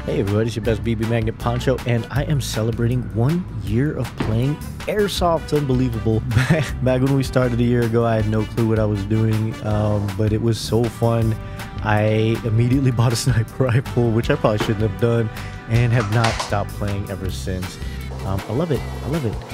Hey everybody, it's your best BB Magnet Poncho, and I am celebrating 1 year of playing Airsoft. It's unbelievable. Back when we started a year ago, I had no clue what I was doing, but it was so fun. I immediately bought a sniper rifle, which I probably shouldn't have done, and have not stopped playing ever since. I love it. I love it.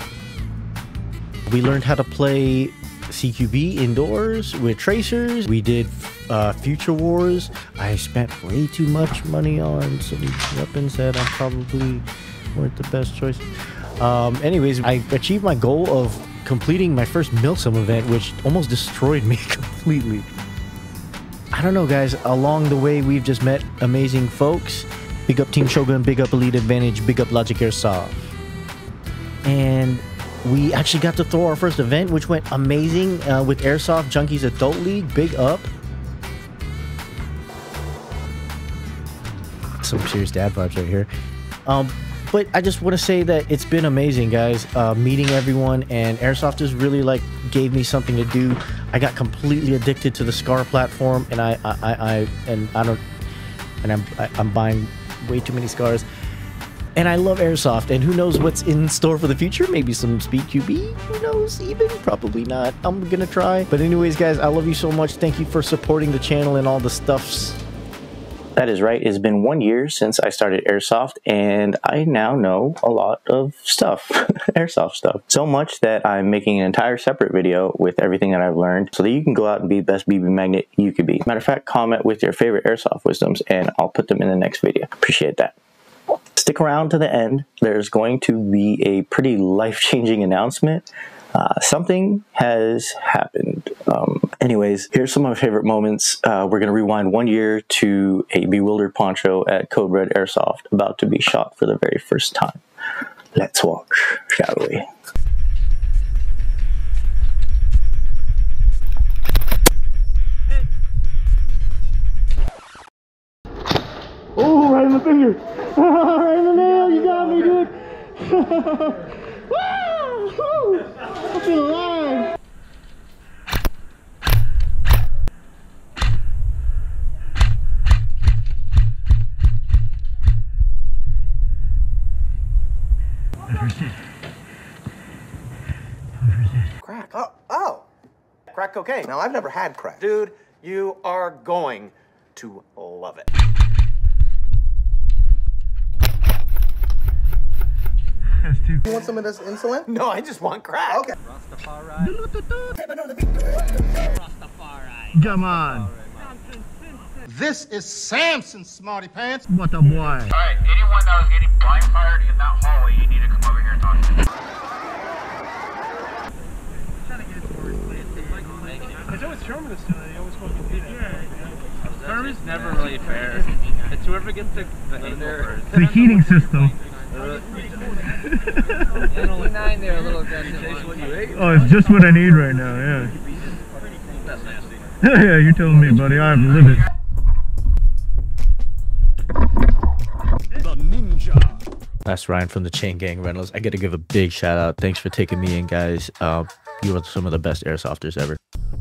We learned how to play CQB indoors with tracers. We did Future Wars. I spent way too much money on some weapons that I probably weren't the best choice. Anyways, I achieved my goal of completing my first Milsim event, which almost destroyed me completely. I don't know, guys. Along the way, we've just met amazing folks. Big up Team Shogun, big up Elite Advantage, big up Logic Airsoft. And we actually got to throw our first event, which went amazing with Airsoft Junkies Adult League. Big up. Some serious dad vibes right here. But I just want to say that it's been amazing, guys. Meeting everyone, and Airsoft just really like gave me something to do. I got completely addicted to the SCAR platform, and I'm buying way too many SCARs. And I love Airsoft, and who knows what's in store for the future? Maybe some Speed QB? Who knows even? Probably not. I'm gonna try. But anyways, guys, I love you so much. Thank you for supporting the channel and all the stuffs. That is right. It's been 1 year since I started Airsoft, and I now know a lot of stuff, Airsoft stuff. So much that I'm making an entire separate video with everything that I've learned so that you can go out and be the best BB Magnet you could be. Matter of fact, comment with your favorite Airsoft wisdoms, and I'll put them in the next video. Appreciate that. Stick around to the end. There's going to be a pretty life-changing announcement. Something has happened. Anyways, here's some of my favorite moments. We're going to rewind 1 year to a bewildered Poncho at Code Red Airsoft, about to be shot for the very first time. Let's watch, shall we? Oh, right in the finger. Right in the nail. You got me, dude. Woo! I feel alive. Crack. Oh. Crack cocaine. Now, I've never had crack. Dude, you are going to love it. You want some of this insulin? No, I just want crack. Okay. Rastafari. Come on. This is Samson, Smarty Pants. What a boy. Alright, anyone that was getting blind fired in that hallway, you need to come over here and talk to me. It's always Terminus tonight. He always fucking beat it. Terminus never really fair. It's whoever gets the angle first. The heating system. They're a little aggressive. Oh, it's just what I need right now, yeah. Yeah, you're telling me, buddy. I have to live it. The Ninja. That's Ryan from the Chain Gang Rentals. I got to give a big shout out. Thanks for taking me in, guys. You are some of the best airsofters ever.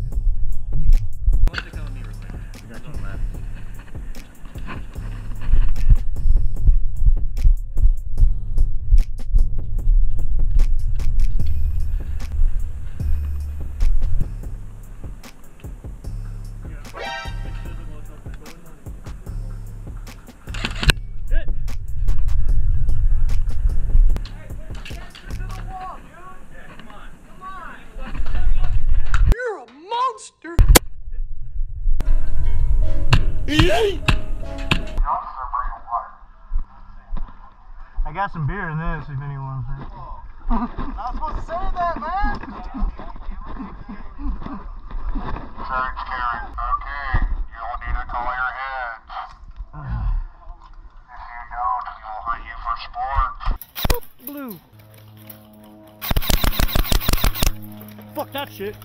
I got some beer in this, if anyone wants it. Not supposed to say that, man. Search Karen. Okay, you'll need to call your heads. If you don't, we will hunt you for sport. Blue. Fuck that shit.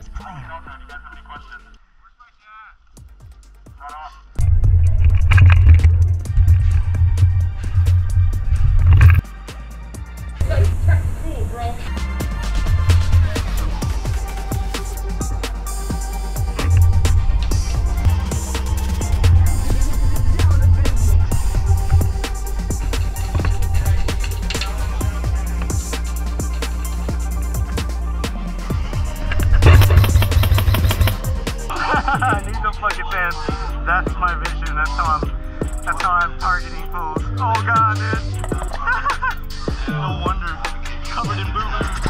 I'm targeting fools. Oh god, dude. No wonder. Covered in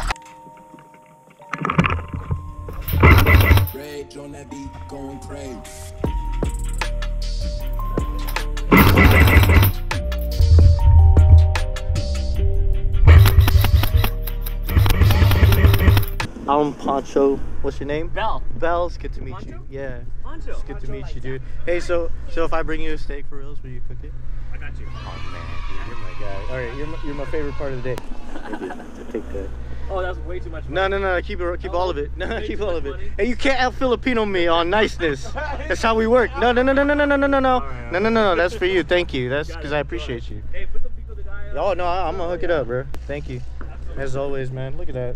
boo-boo. Rage on that beat, going crazy. I'm Poncho. What's your name? Bell. Bell. It's good to meet Poncho? you. Yeah. Poncho. It's good to meet you, dude. Hey, so if I bring you a steak for reals, will you cook it? I got you. Oh man, dude, you're my guy. All right, you're my favorite part of the day. Maybe take that. Oh, that's way too much money. No, keep all of it. No, keep all of it. Hey, you can't out Filipino me on niceness. That's how we work. No. No. That's for you. Thank you. That's because I appreciate you. Hey, put some people to die. Oh no, I'm gonna hook it up, bro. Thank you. As always, man. Look at that.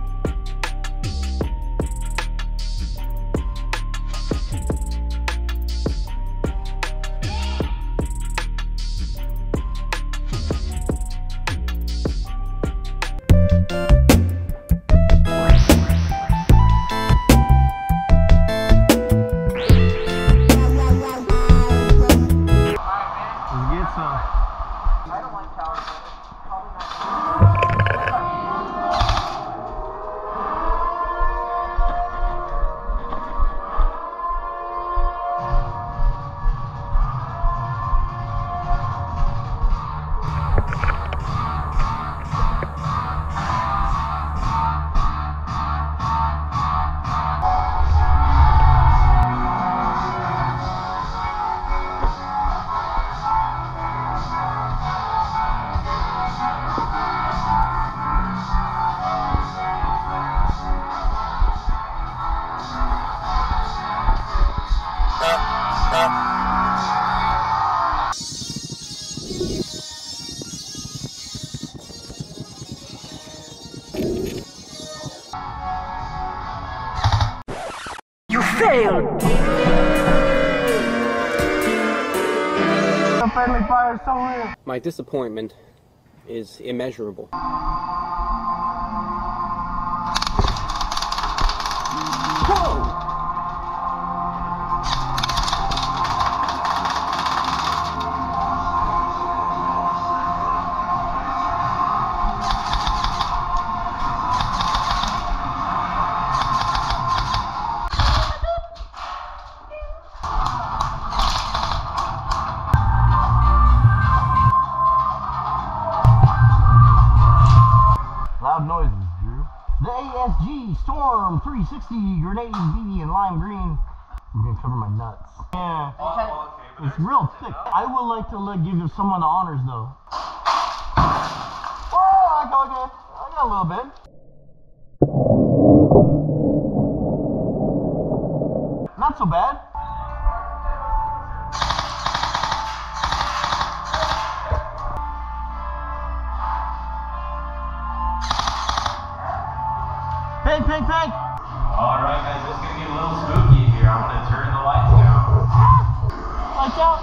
You failed! The friendly fire is so real. My disappointment is immeasurable. Loud noises, Drew. The ASG Storm 360 grenade BB in lime green. I'm gonna cover my nuts. Yeah. It's real thick. I would like to give someone the honors though. Oh, I got a little bit. Not so bad. Peg. Alright guys, it's gonna get a little spooky here. I'm gonna turn the lights down. Lights out.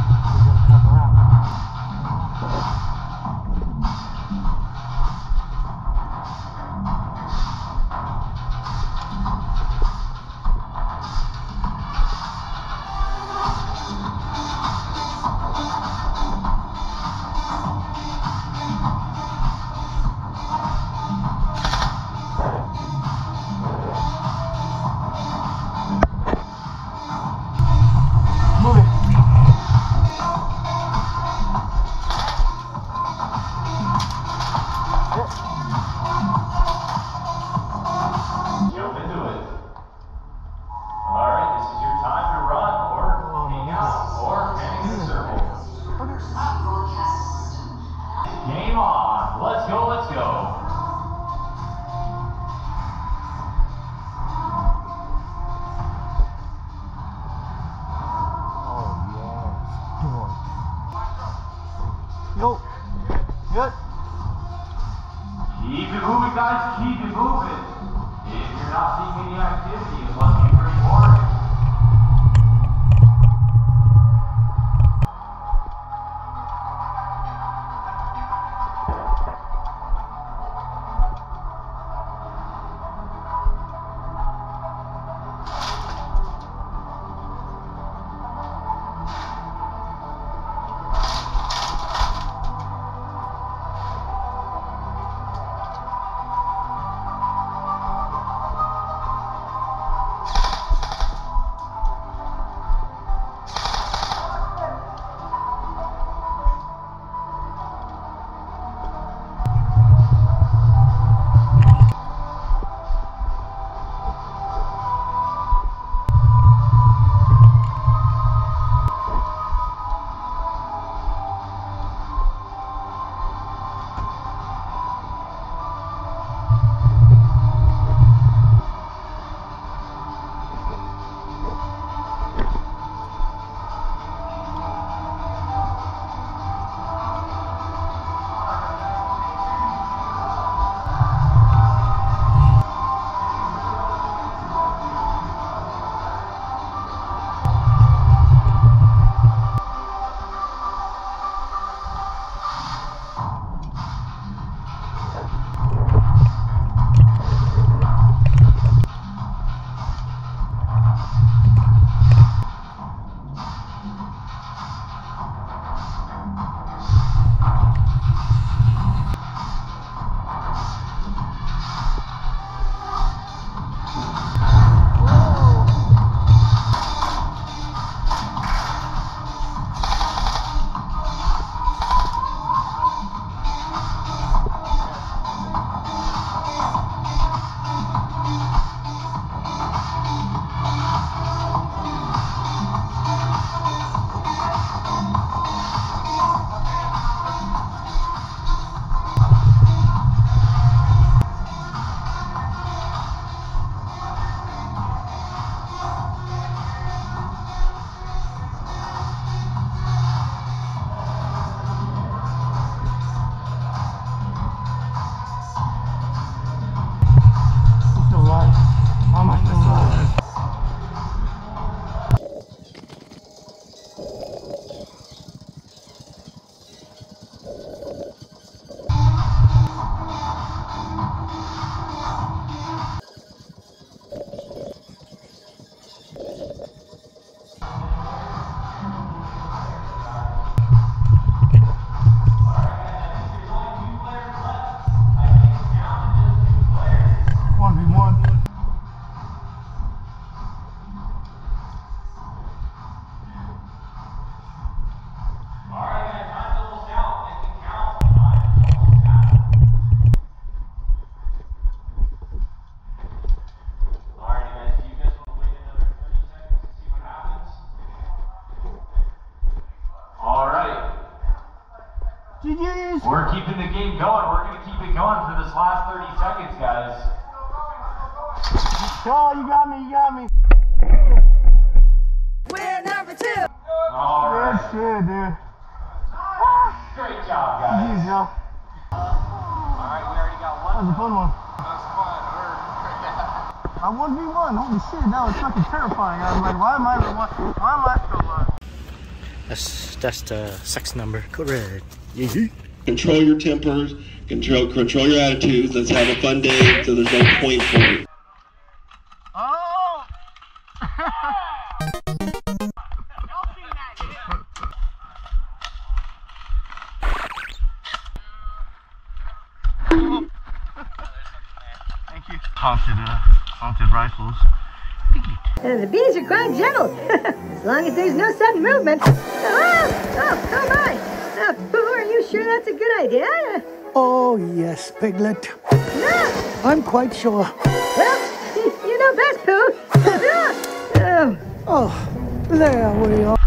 Yo. Good. Keep it moving, guys. Keep it moving. If you're not seeing any activity, it must be pretty boring. GG's. We're keeping the game going. We're going to keep it going for this last 30 seconds, guys. Oh, you got me, you got me. We're number 2. All right. Good shit, dude. Great job, guys. GG's, yo. Alright, we already got one. That was a fun one. That was fun. I 1v1. Holy shit, that was fucking terrifying. I was like, why am I still alive? That's the sex number. Code red. Control your tempers, control your attitudes. Let's have a fun day so there's no point for it. Oh! Thank you. Haunted rifles. The bees are quite gentle, as long as there's no sudden movement. Oh my! Pooh, are you sure that's a good idea? Oh, yes, Piglet. No! I'm quite sure. Well, you know best, Pooh. Oh, there we are.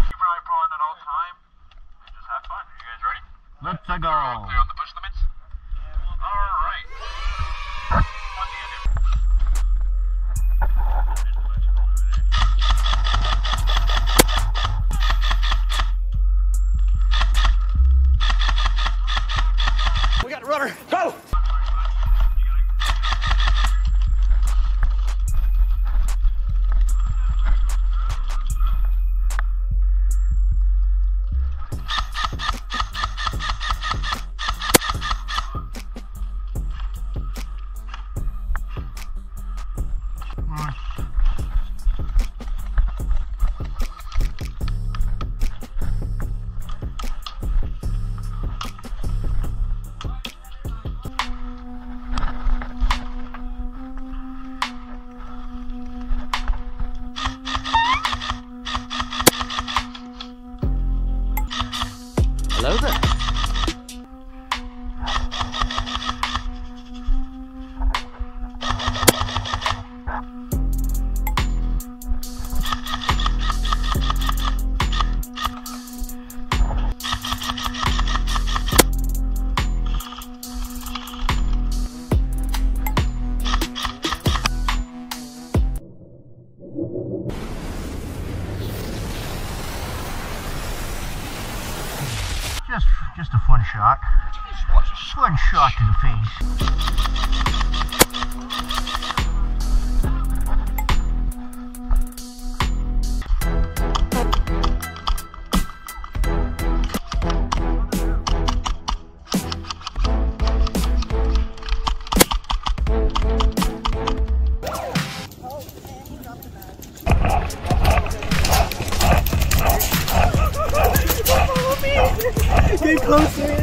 Let's go. Clear on the push limits? Alright. We got a rudder. Go! Hello there. Just a fun shot. Fun shot to the face. Get closer.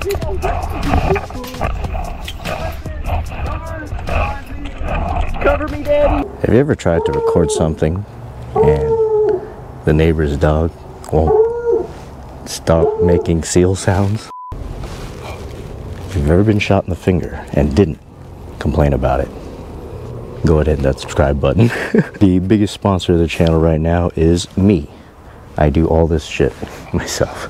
Cover me, Daddy. Have you ever tried to record something and the neighbor's dog won't stop making seal sounds? If you've ever been shot in the finger and didn't complain about it, go ahead and hit that subscribe button. The biggest sponsor of the channel right now is me. I do all this shit myself.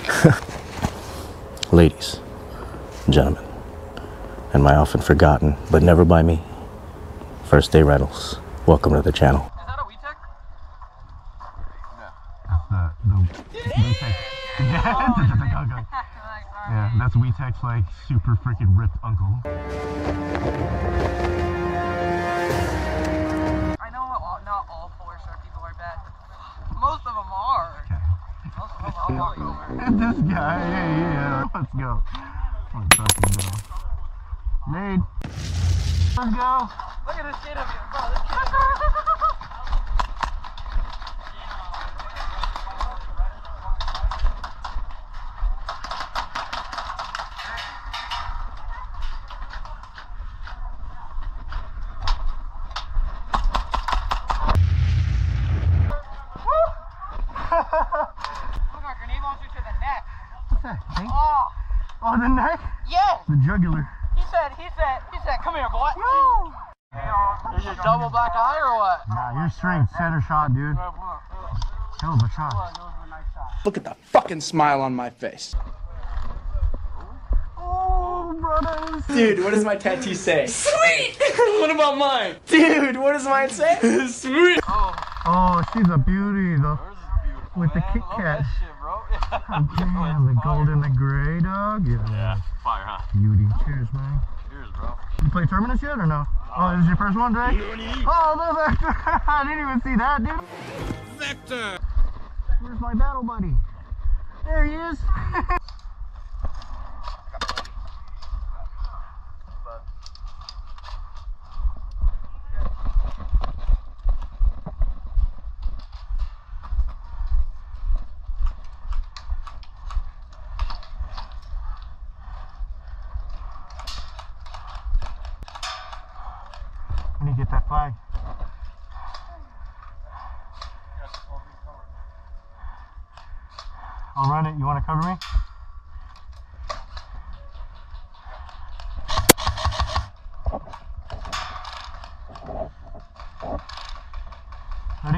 Ladies, gentlemen, and my often forgotten, but never by me, First Day Rentals. Welcome to the channel. Is that a WeTech? Yeah, that's WeTech's like super freaking ripped uncle. I know not all 4-star people are bad. Most of them are. Okay. Most of them are. This guy, yeah. Let's go. Let's fucking go. Nade. Let's go. Look at this shit of you, bro. This kid. Oh, the neck? Yes! The jugular. He said, come here, boy. No! Is it double black eye or what? Nah, you're straight. Center shot, dude. Hell of a shot. Look at the fucking smile on my face. Oh, brothers. Dude, what does my tattoo say? Sweet! What about mine? Dude, what does mine say? Sweet! Oh, she's a beauty, though. With the Kit Kat. Damn, the gold and the gray, dog. Yeah, fire, huh? Beauty. Cheers, man. Cheers, bro. You play Terminus yet or no? Oh, this is your first one, Drake? Oh, the Vector! I didn't even see that, dude. Vector! Where's my battle buddy? There he is. Let me get that flag. I'll run it. You want to cover me? Ready?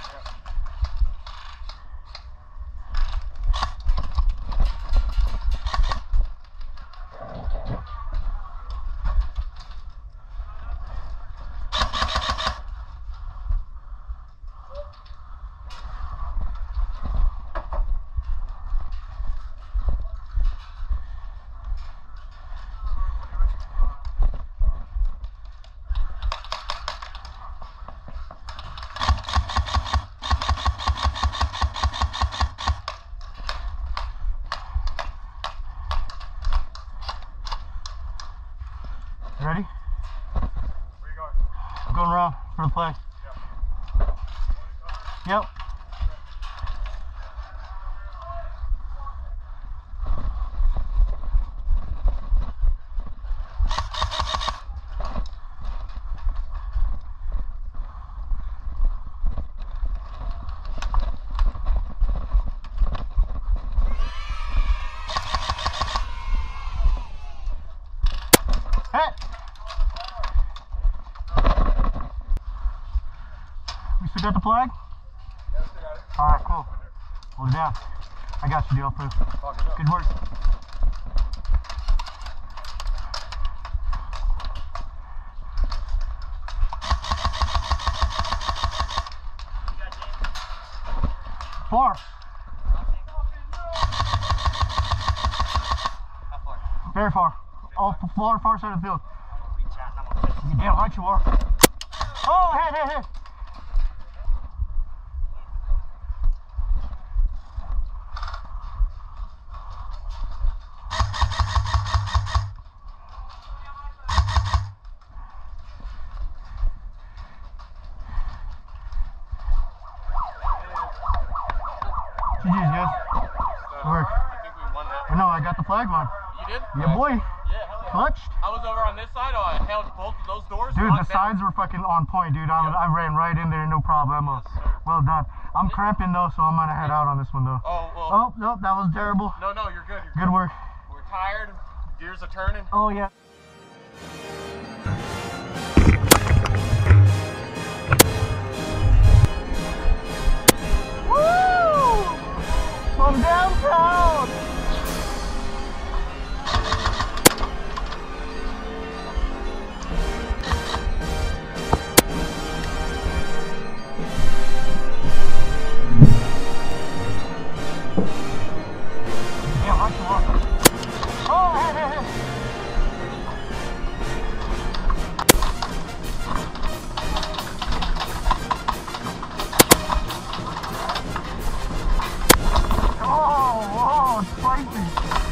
Ready? Where you going? I'm going around for the flag. Yep. Hey! You still got the flag? Yeah, I still got it. Alright, cool. Hold it down. I got you, DL Proof. Good work. Far. Very far. Off the far side of the field. You damn right you are. Oh, hey. GG's, guys. Good work. I think we won that. I know, I got the flag on. You did? Yeah, boy. Yeah, hell yeah. Clutched. I was over on this side. I held both of those doors. Dude, the locked down. sides were fucking on point, dude. I ran right in there, no problemo. Well done. I'm cramping though, so I'm gonna head out on this one though. Oh, well. Oh, no, that was terrible. No, you're good. Good work. We're tired. Gears are turning. Oh, yeah. Woo! From downtown! Yeah, right you are. Oh, hey. Oh, it's spicy.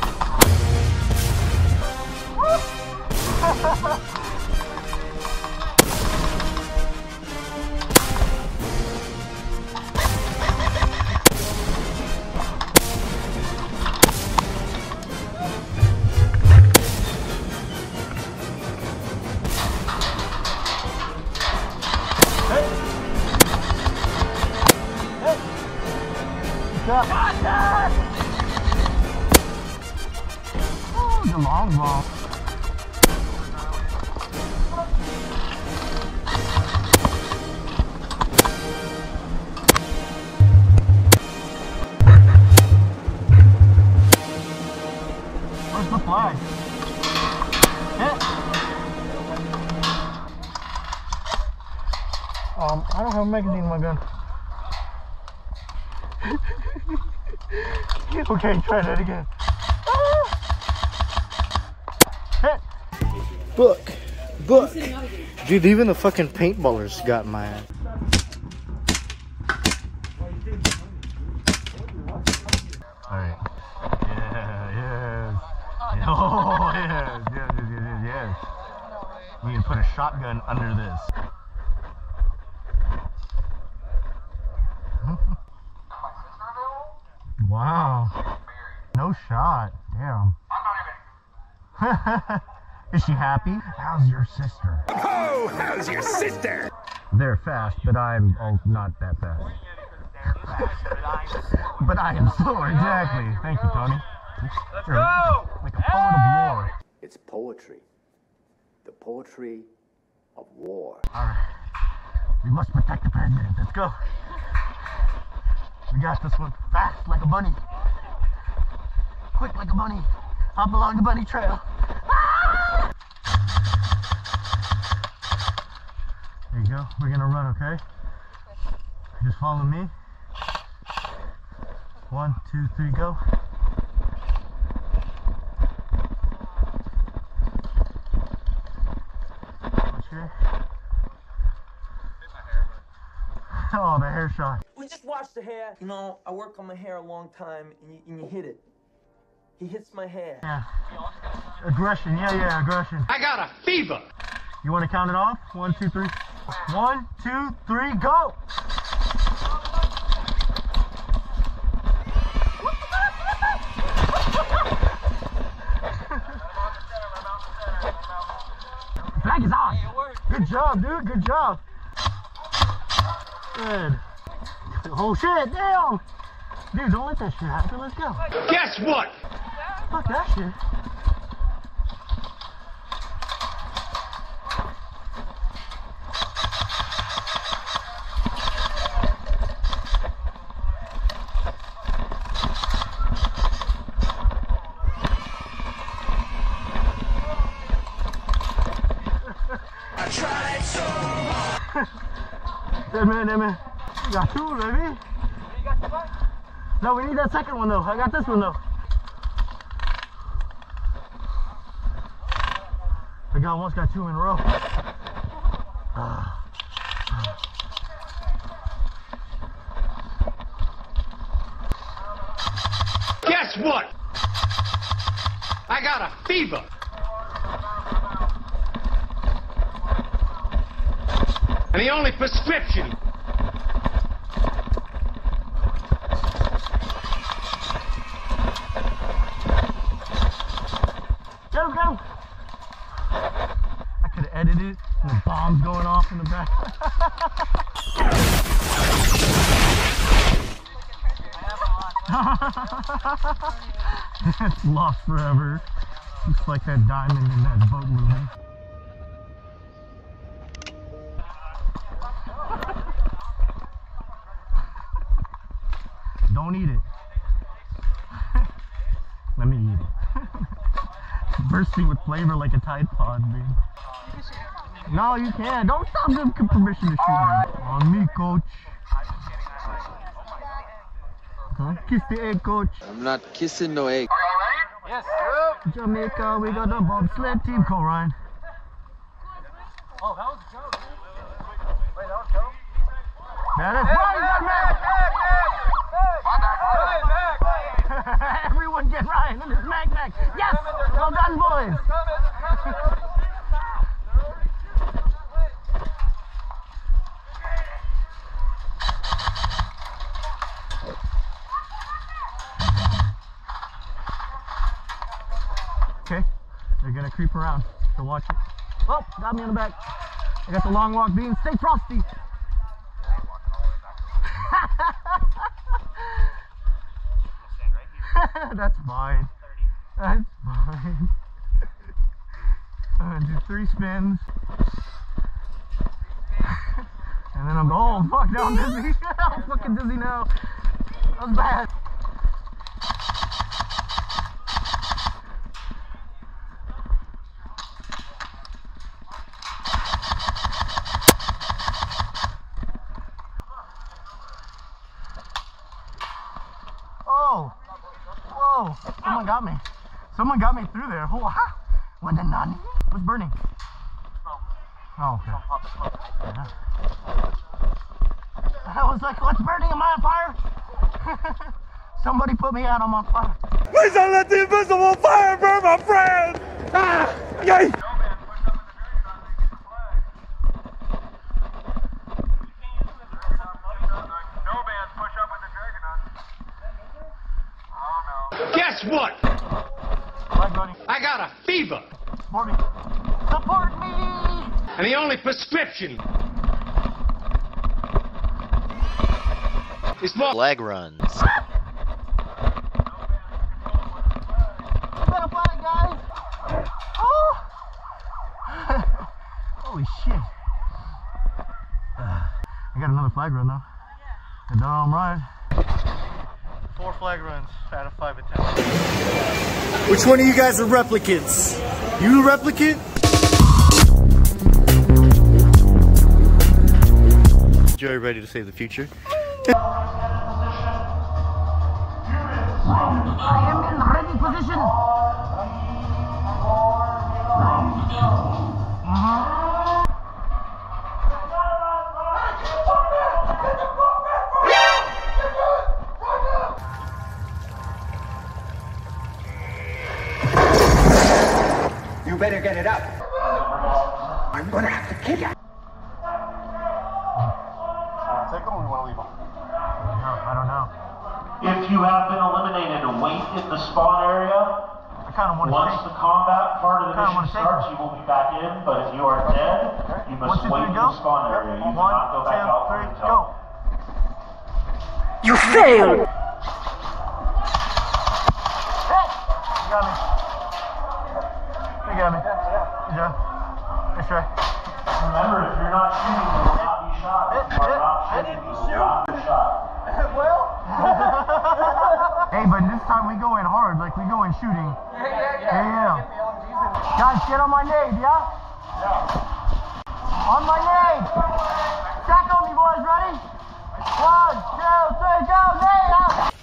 Oh, the long ball. Where's the flag? I don't have a magazine in my gun. Okay, try that again. Book. Dude, even the fucking paintballers got my ass. Alright. Oh, yes. We need to put a shotgun under this. Wow. No shot. Damn. Is she happy? How's your sister? Oh, how's your sister? They're fast, but I'm not that fast. But I am slow, exactly. Thank you, Tony. Let's go! Like a poet of war. It's poetry. The poetry of war. Alright. We must protect the president. Let's go. We got this one. Fast like a bunny. Quick like a bunny. Hop along the bunny trail. Ah! There you go. We're gonna run, okay? Just follow me. 1, 2, 3, go. Oh, the hair shot. We just watched the hair. You know, I work on my hair a long time, and you hit it. He hits my hair. Yeah. Aggression, yeah, aggression. I got a fever. You want to count it off? 1, 2, 3. 1, 2, 3, go! Flag is on! Good job, dude, good job. Good. Oh shit, damn! Dude, don't let that shit happen, let's go. Guess what? Fuck that shit. I tried so hard. Dead man. You got 2, baby. No, we need that second one though. I got this one though. I almost got 2 in a row. Guess what? I got a fever. And the only prescription. Get him. I could have edited it and the bombs going off in the back. It's lost forever. Looks like that diamond in that boat movie. Don't eat it. Let me eat it. Bursting with flavor like a Tide Pod, dude. No, you can't. Don't stop them permission to shoot me. On me, coach. Huh? Kiss the egg, coach. I'm not kissing no egg. Yes. Jamaica, we got a bobsled team. Go, Ryan. Oh, that was Joe, dude. Wait, that was Joe? That is Ryan, man. Everyone get Ryan on his mag. Yes! Well done, boys. Okay, they're gonna creep around, so watch it. Oh, got me in the back. I got the long walk being. Stay frosty. That's fine. That's fine. I'm gonna do 3 spins. And then I'm going, oh fuck, now I'm dizzy. I'm fucking dizzy now. That was bad. Whoa, someone got me. Someone got me through there. Oh, ha! What the nani? What's burning? Oh, okay. Yeah. I was like, what's burning? Am I on fire? Somebody put me out on my fire. Please don't let the invisible fire burn my friend! Ah! Yay! Guess what? I got a fever. Support me. Support me! And the only prescription is more leg runs. Guys. Oh. Holy shit. I got another flag run though. And I'm right. 4 flag runs out of 5 attempts. Which one of you guys are replicants? You a replicant? Joey ready to save the future? I am in ready position. You better get it up. I'm gonna have to kill you. Take them or we want to leave them? I don't know. If you have been eliminated, wait in the spawn area. I kind of want to Once the combat part of the mission starts, you will be back in, but if you are dead, you must wait in the spawn area. You cannot go back out for yourself. You failed! Hey! You got me. You got me. Good job. Nice try. Remember, if you're not shooting, you will not be shot. If you are not shooting, you will not be shot. Hey, but this time we go in hard, like we go in shooting. Yeah. Guys, get on my nade, yeah? On my nade! Stack on me, boys, ready? 1, 2, 3, go, nade out!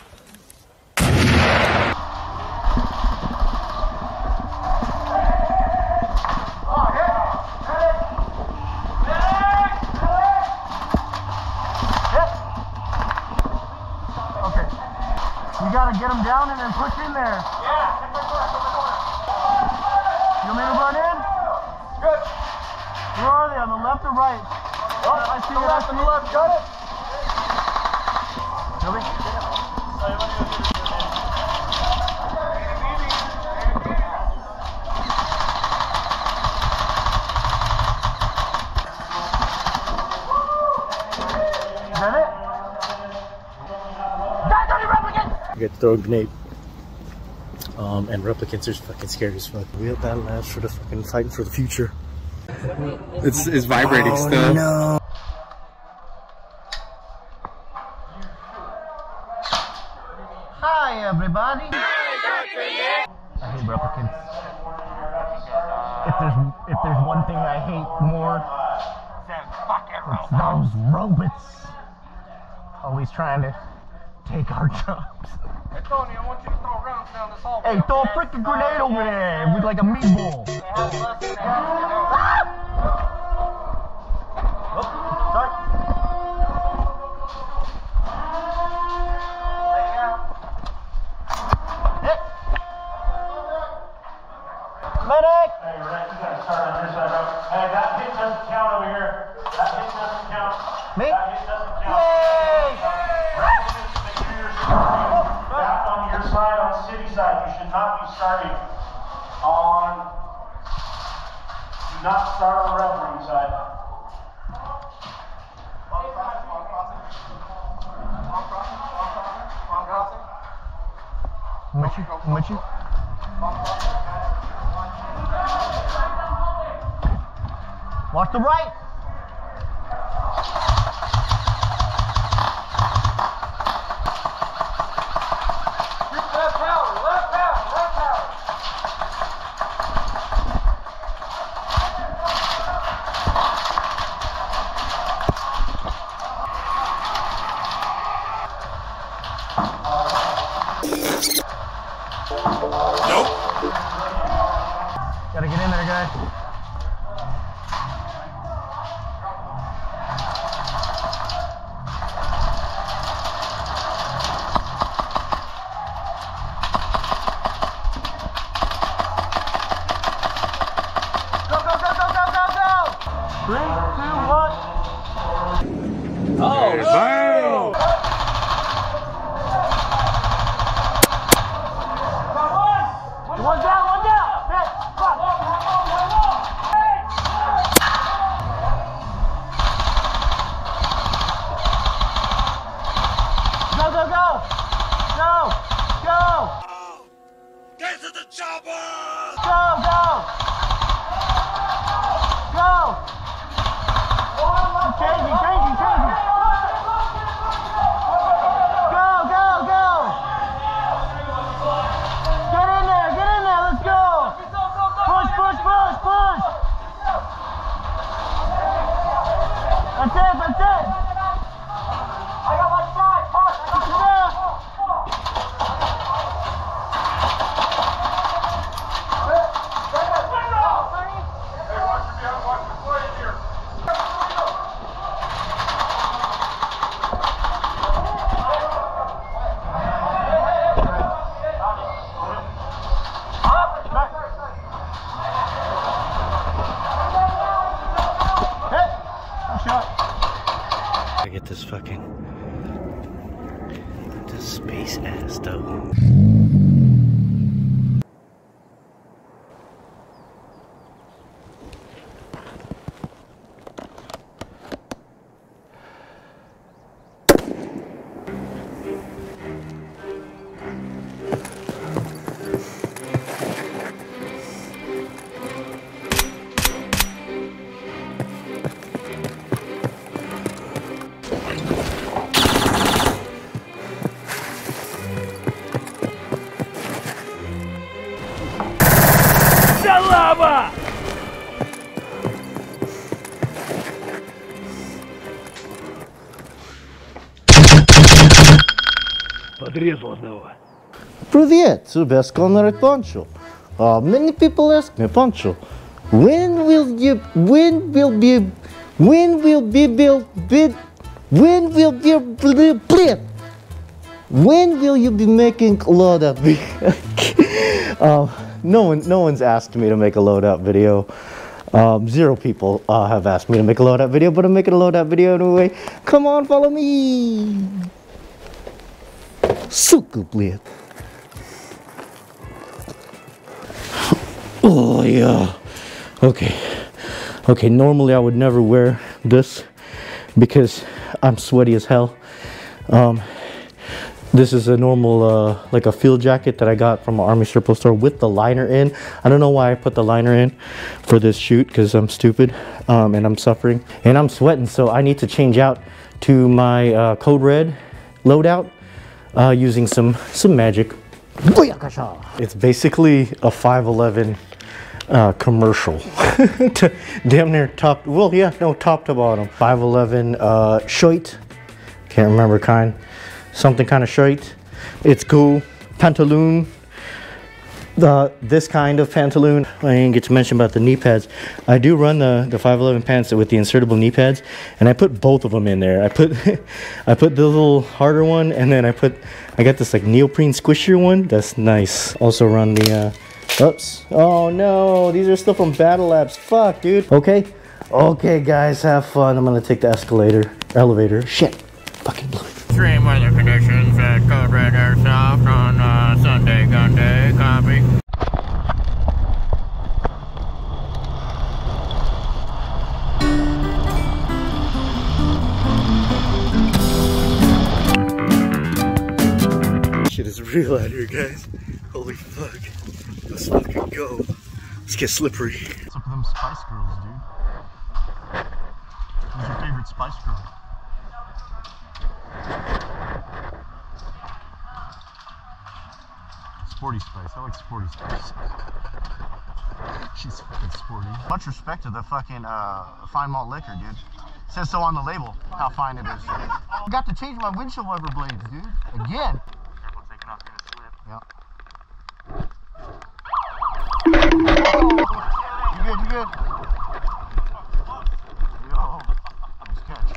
You gotta get them down and then push in there. Yeah, take my corner, take my corner. You want me to run in? Good. Where are they, on the left or right? Oh, I see it. Left, on the left, got it. Really? Is that it? You get to throw a grenade. And replicants are fucking scary as fuck. We have battle labs for the fucking fighting for the future. It's vibrating still. No. Hi everybody. I hate replicants. If there's one thing I hate more, it's those robots. Always trying to take our jobs. Hey Tony, I want you to throw rounds down this hall. Hey, throw a freaking grenade over there with like a meatball. Medic! Hey, Renee, you gotta start on your side, bro. Hey, that hit doesn't count over here. That hit doesn't count. Me? That hit doesn't count. Yay! Make sure you're starting back on your side, on city side. You should not be starting on... Do not start on referee side. I'm with you. Watch the right. Left power, left power, left power. Nope. Gotta get in there, guys. nice ass though. Lava! Подрезал одного. Привет, to best Conrad Pancho. Many people ask me, Pancho, when will you be making loadout video? No one's asked me to make a loadout video. 0 people have asked me to make a loadout video, but I'm making a loadout video anyway. Come on, follow me. Suka, блядь. Oh yeah. Okay, normally I would never wear this because I'm sweaty as hell. This is a normal, like a field jacket that I got from an Army surplus store with the liner in. I don't know why I put the liner in for this shoot because I'm stupid and I'm suffering and I'm sweating, so I need to change out to my Code Red loadout using some magic. It's basically a 511 commercial. Damn near top, well yeah, no, top to bottom. 511 shirt, can't remember kind. Something kind of shirt. It's cool. Pantaloon. This kind of pantaloon. I didn't get to mention about the knee pads. I do run the 511 pants with the insertable knee pads, and I put both of them in there. I put the little harder one, and then I got this like neoprene squishier one. That's nice. Also run the oops. Oh no, these are still from Battle Labs. Fuck, dude. Okay guys, have fun. I'm gonna take the elevator. Shit. Fucking blew it. Extreme weather conditions at Code Red Airsoft on Sunday gun day. Copy. Shit is real out here, guys. Holy fuck. Let's fucking go. Let's get slippery. What's up with them Spice Girls, dude? Who's your favorite Spice Girl? Sporty Spice. I like Sporty Spice. She's fucking sporty. Much respect to the fucking fine malt liquor, dude. It says so on the label how fine it is. I got to change my windshield wiper blades, dude. Again. Careful taking off, you're gonna slip. Yeah. Oh, you good? Yo, nice catch.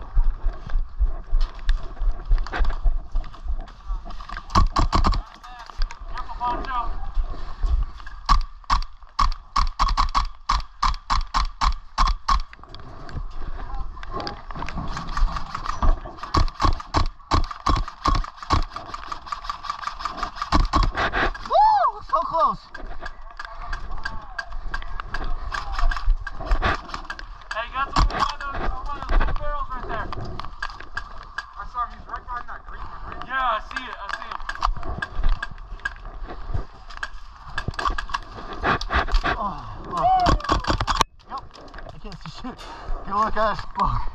You look at fuck.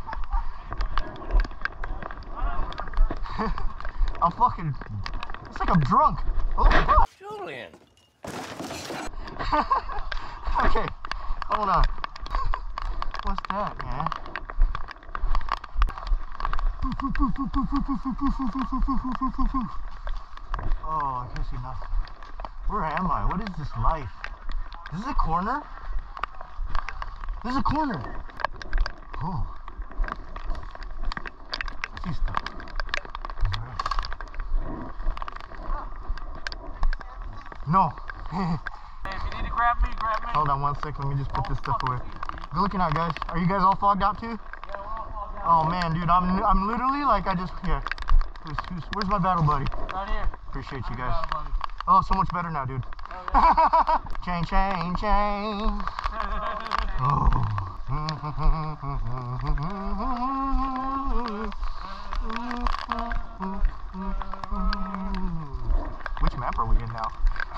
I'm fucking. It's like I'm drunk. Oh my god. Julian. Okay, hold on. What's that, man? Oh, I can't see nothing. Where am I? What is this life? Is this a corner? There's a corner. Oh. I see stuff. No. If you need to grab me, grab me. Hold on 1 second. Let me just put this stuff away. Good looking out, guys. Are you guys all fogged out too? Yeah, we're all fogged out. Oh man, dude, I'm literally like I just Where's my battle buddy? Right here. Appreciate you guys. Oh, so much better now, dude. Chain, chain, chain. Oh. Which map are we in now?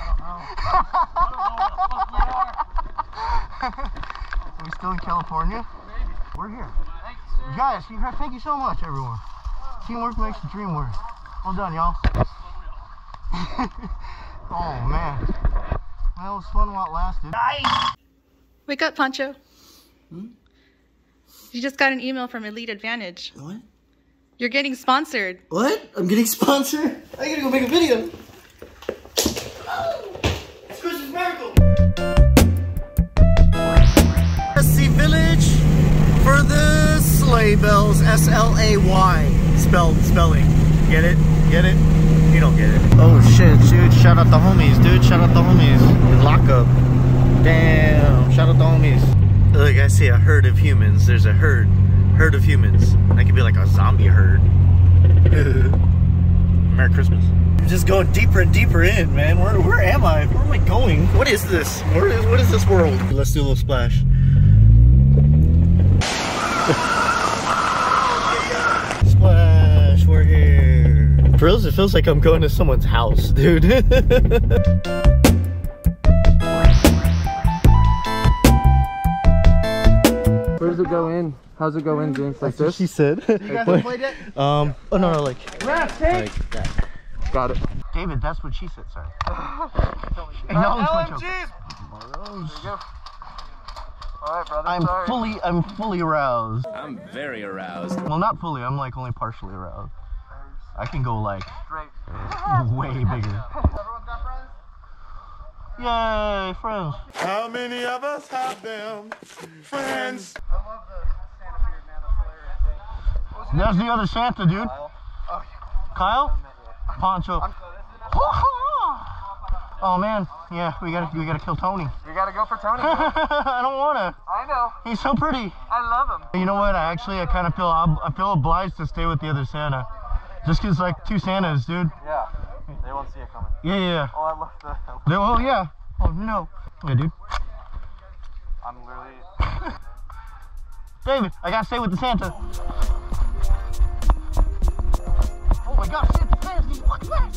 Are we still in California? Maybe. We're here. Guys, thank you so much, everyone. Teamwork makes the dream work. Well done, y'all. Oh, man. That was fun while it lasted. Nice! Wake up, Pancho. You just got an email from Elite Advantage. What? You're getting sponsored. What? I'm getting sponsored? I gotta go make a video. It's Christmas Miracle! SC Village for the sleigh bells. S-L-A-Y. Spelling. Get it? Get it? You don't get it. Oh shit, dude. Shout out the homies, dude. Shout out the homies. In lockup. Damn. Shout out the homies. Look, I see a herd of humans. There's a herd of humans. That could be like a zombie herd. Merry Christmas. I'm just going deeper and deeper in, man. Where am I? Where am I going? What is this? What is this world? Let's do a little splash. Splash, we're here. For real, it feels like I'm going to someone's house, dude. Where does it go in? How's it go in, James? Like this? She said. You guys have played it? Oh no, like Like that. Got it. David, that's what she said, sorry. LMGs! There you go. Alright, brother. I'm fully aroused. I'm very aroused. Well, not fully, I'm like only partially aroused. I can go like way bigger. Everyone got friends? Yay, friends. How many of us have them? Friends. I love the Santa beard, man. That's hilarious. That's the other Santa, dude. Kyle? Poncho. Oh man, yeah, we gotta kill Tony. You gotta go for Tony, man. I don't wanna. I know. He's so pretty. I love him. You know what? I kind of feel obliged to stay with the other Santa, just 'cause like two Santas, dude. Yeah. They won't see it coming. Yeah. Oh, I love that. Oh yeah. Oh no. Yeah, dude. I'm literally. David, I gotta stay with the Santa. Oh my God, Santa's fast. He's fucking fast.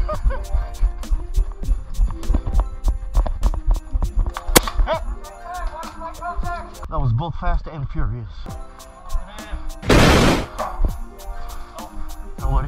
Hey. That was both fast and furious. Nobody.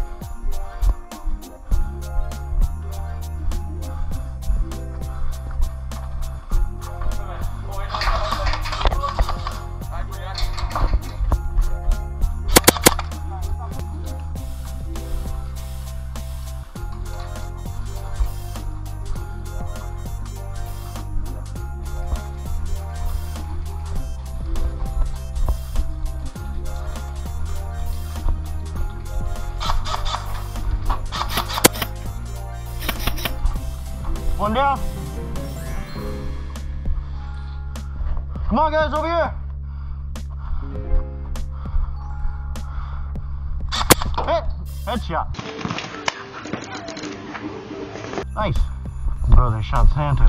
One down. Come on, guys, over here. Hit. Headshot. Nice. Bro, they shot Santa.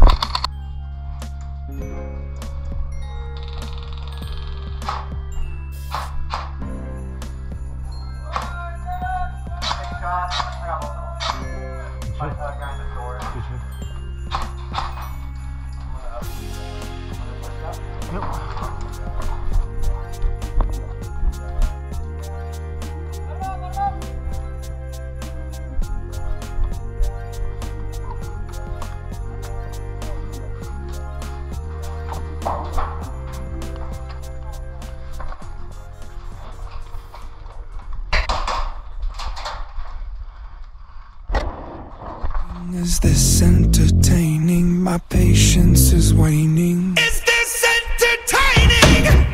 Is this entertaining? My patience is waning. Is this entertaining?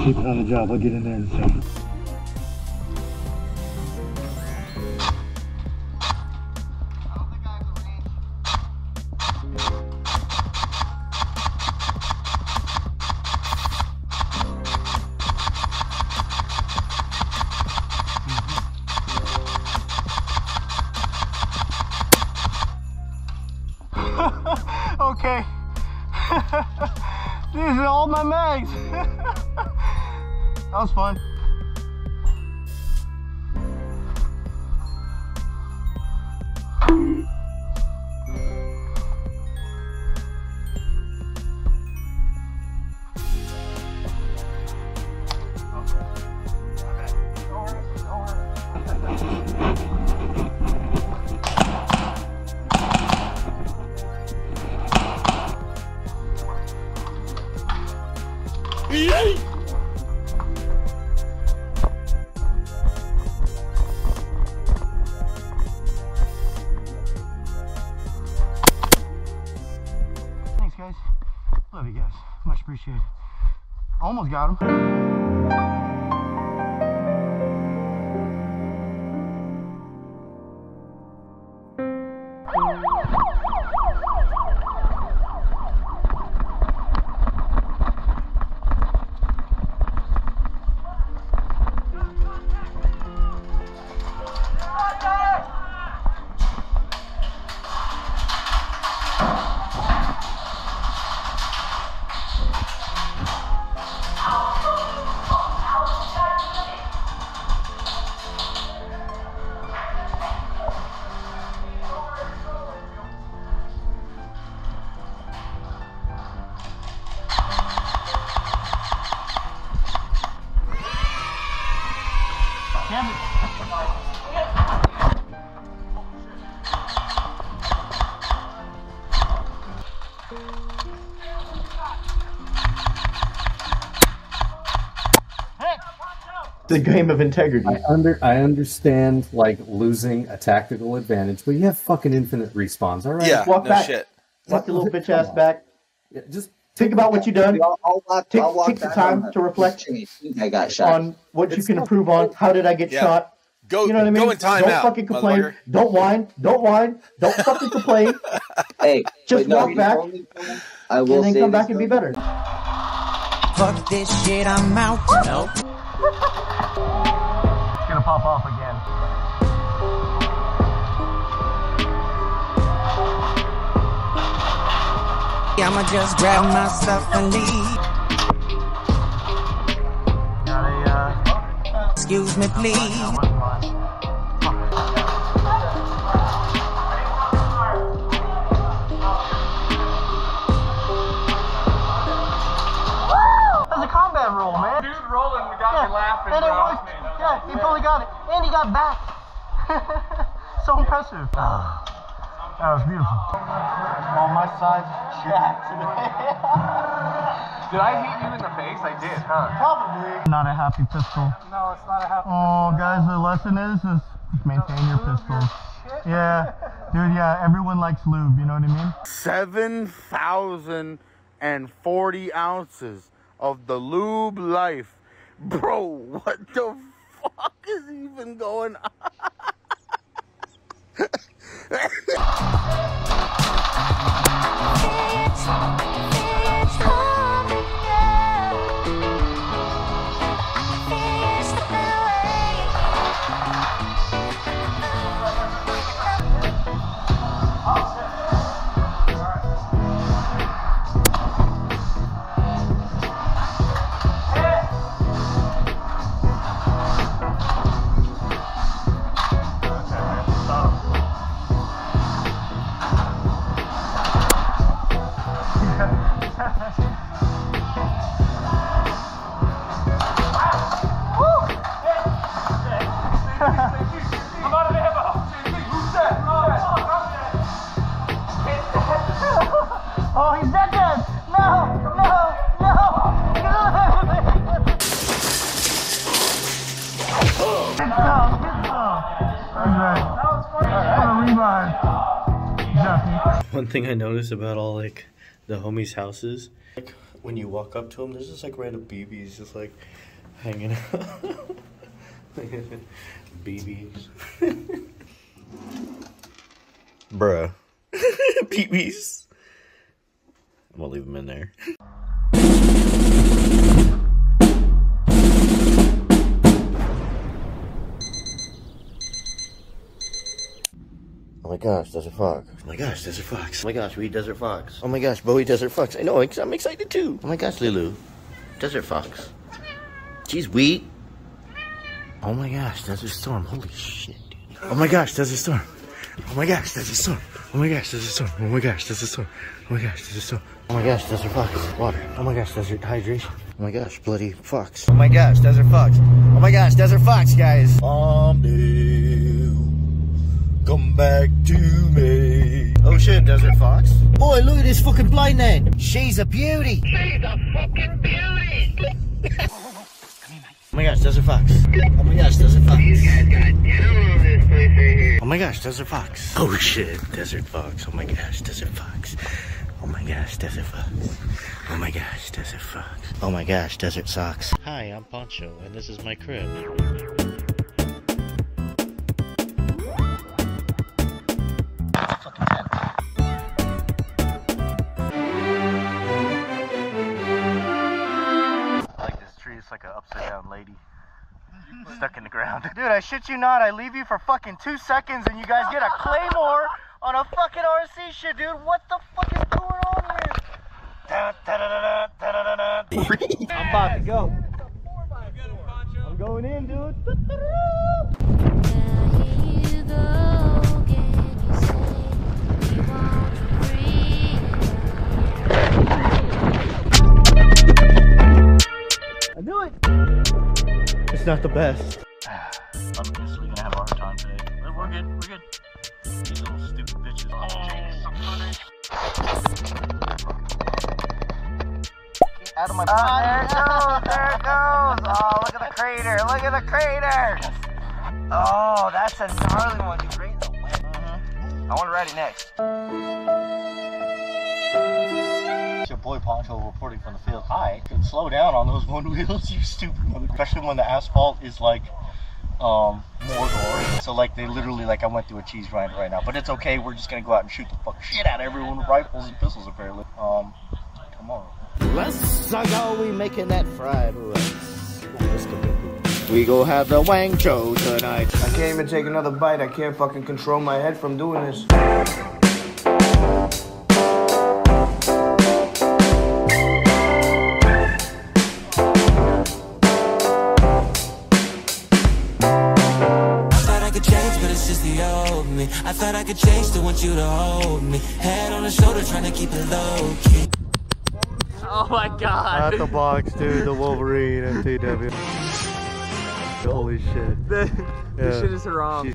Keep it on the job. I'll get in there and stuff. Okay. These are all my mags. That was fun. Yay! Thanks, guys. Love you guys. Much appreciated. Almost got him. The game of integrity. I understand like losing a tactical advantage, but you have fucking infinite respawns, all right? Yeah, Walk no back. shit. Walk your little bitch ass back. Yeah, just think about what you've done. I'll walk Take the back time on to reflect I got shot. on what you can improve on. How did I get shot? Go, you know what I mean? go in time Don't out, fucking complain. motherfucker. Don't whine. Don't whine. Don't fucking complain. Hey, just walk back I will and then say come this back and be better. Fuck this shit, I'm out. Nope. It's gonna pop off again. I'ma just grab my stuff and leave. Excuse me, please. That's a combat roll, man. Dude rolling got me laughing, and it bro. worked. Yeah, he fully got it. And he got back. So impressive. That was beautiful. On my side's jacked today. Did I hit you in the face? I did, huh? Probably. Not a happy pistol. No, it's not a happy Oh, guys, the lesson is maintain your pistols. Yeah, dude, yeah, everyone likes lube, you know what I mean? 7,040 ounces of the lube life. Bro, what the fuck is even going on? Oh, he's dead. No. One thing I noticed about all like the homies' houses, like when you walk up to him, there's just like random BBs just like hanging out. BBs. Bruh. BBs. I'm gonna leave them in there. Oh my gosh, Desert Fox. Oh my gosh, Desert Fox. Oh my gosh, we eat Desert Fox. Oh my gosh, Bowie Desert Fox. I know, I'm excited too. Oh my gosh, Lulu. Desert Fox. Jeez, we. Oh my gosh, Desert Storm. Holy shit, dude. Oh my gosh, Desert Storm. Oh my gosh, Desert Storm. Oh my gosh, Desert Storm. Oh my gosh, Desert Storm. Oh my gosh, Desert Storm. Oh my gosh, Desert Fox. Water. Oh my gosh, Desert Hydration. Oh my gosh, Bloody Fox. Oh my gosh, Desert Fox. Oh my gosh, Desert Fox, guys. Come back to me. Oh shit, Desert Fox. Boy, look at this fucking blind man. She's a beauty. She's a fucking beauty. Oh my gosh, Desert Fox. Oh my gosh, Desert Fox. These guys got down on this place right here. Oh my gosh, Desert Fox. Oh shit, Desert Fox. Oh my gosh, Desert Fox. Oh my gosh, Desert Fox. Oh my gosh, Desert Fox. Oh my gosh, Desert Socks. Hi, I'm Poncho, and this is my crib. Like an upside down lady stuck in the ground. Dude, I shit you not, I leave you for fucking 2 seconds and you guys get a claymore on a fucking RC shit, dude. What the fuck is going on here? I'm about to go. I'm going in, dude. I knew it! It's not the best. Obviously gonna have a hard time today. But we're good, we're good. These little stupid bitches. Oh, out of my there it goes, there it goes! Oh, look at the crater, look at the crater! Oh, that's a gnarly one, dude. Right in the way. I wanna ride it next. Your boy Poncho reporting from the field. Hi, can slow down on those one wheels, you stupid mother. Especially when the asphalt is like Mordor. So like they literally, like I went through a cheese grinder right now. But it's okay, we're just gonna go out and shoot the fuck shit out of everyone with rifles and pistols apparently. Tomorrow. Let's go, we making that fried rice. We go have the Wang Cho tonight. I can't even take another bite. I can't fucking control my head from doing this. I thought I could change, still want you to hold me. Head on the shoulder, trying to keep it low key. Oh my god. At the box, dude, the Wolverine MTW. Holy shit. This shit is haram.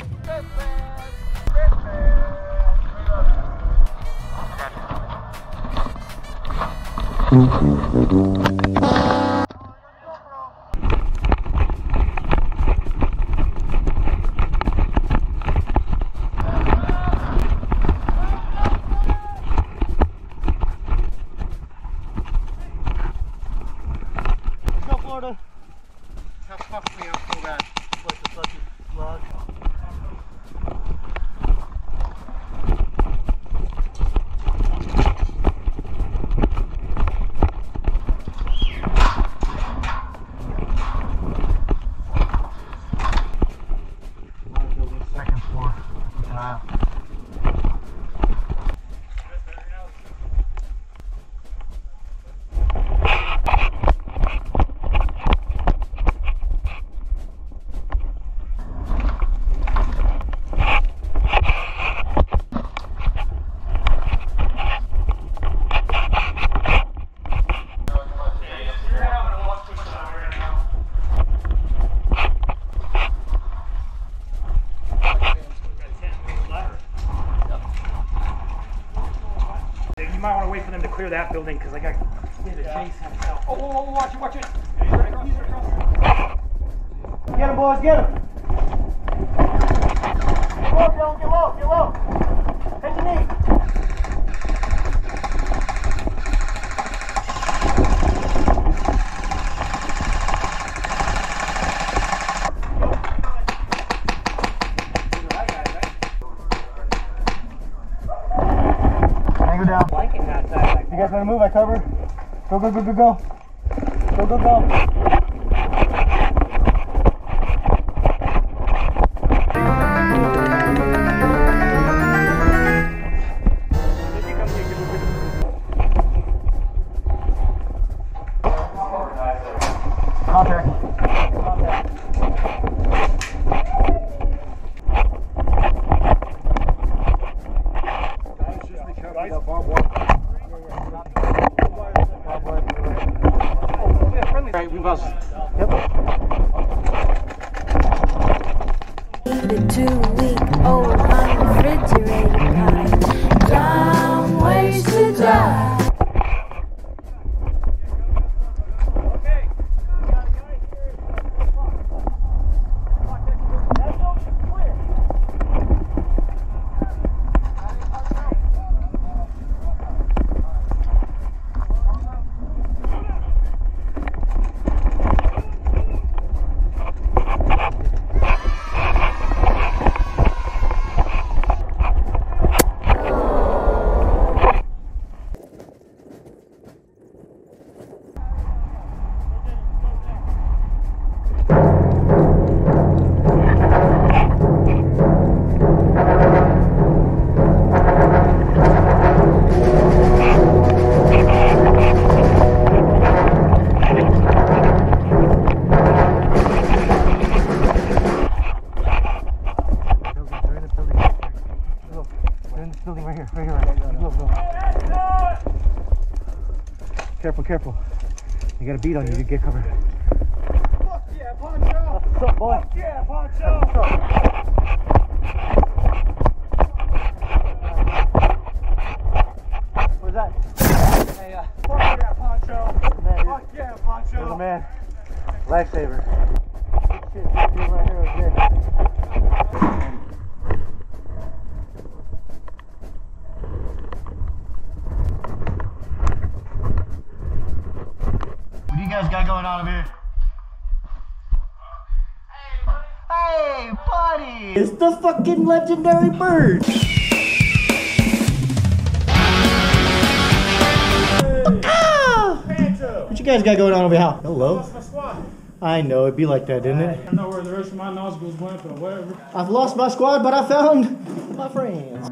That fucked me up so bad. Like the fucking log. Second floor. You might want to wait for them to clear that building because I got to chase him. Oh, watch it, watch it. He's right across. Get him, boys, get him. Get low, Dylan, get low, get low. Take the knee. You guys wanna move? I cover. Go, go, go, go, go. Go, go, go. Contact. Right, we must. The 2-week-old unrefrigerated pie. Dumb ways to die. Careful, careful. You got a beat on you, get covered. Fuck yeah, Poncho! What's up, boy? Fuck yeah, Poncho! Where's that? Hey, fuck yeah, Poncho! Fuck yeah, Poncho! There's a man. Lifesaver. Shit, right here is Nick. What do you guys got going on over here? Hey, buddy! It's the fucking legendary bird! What you guys got going on over here? Hello? Lost my squad. I know, it'd be like that, didn't it? I don't know where the rest of my nostrils went, but whatever. I've lost my squad, but I found my friends.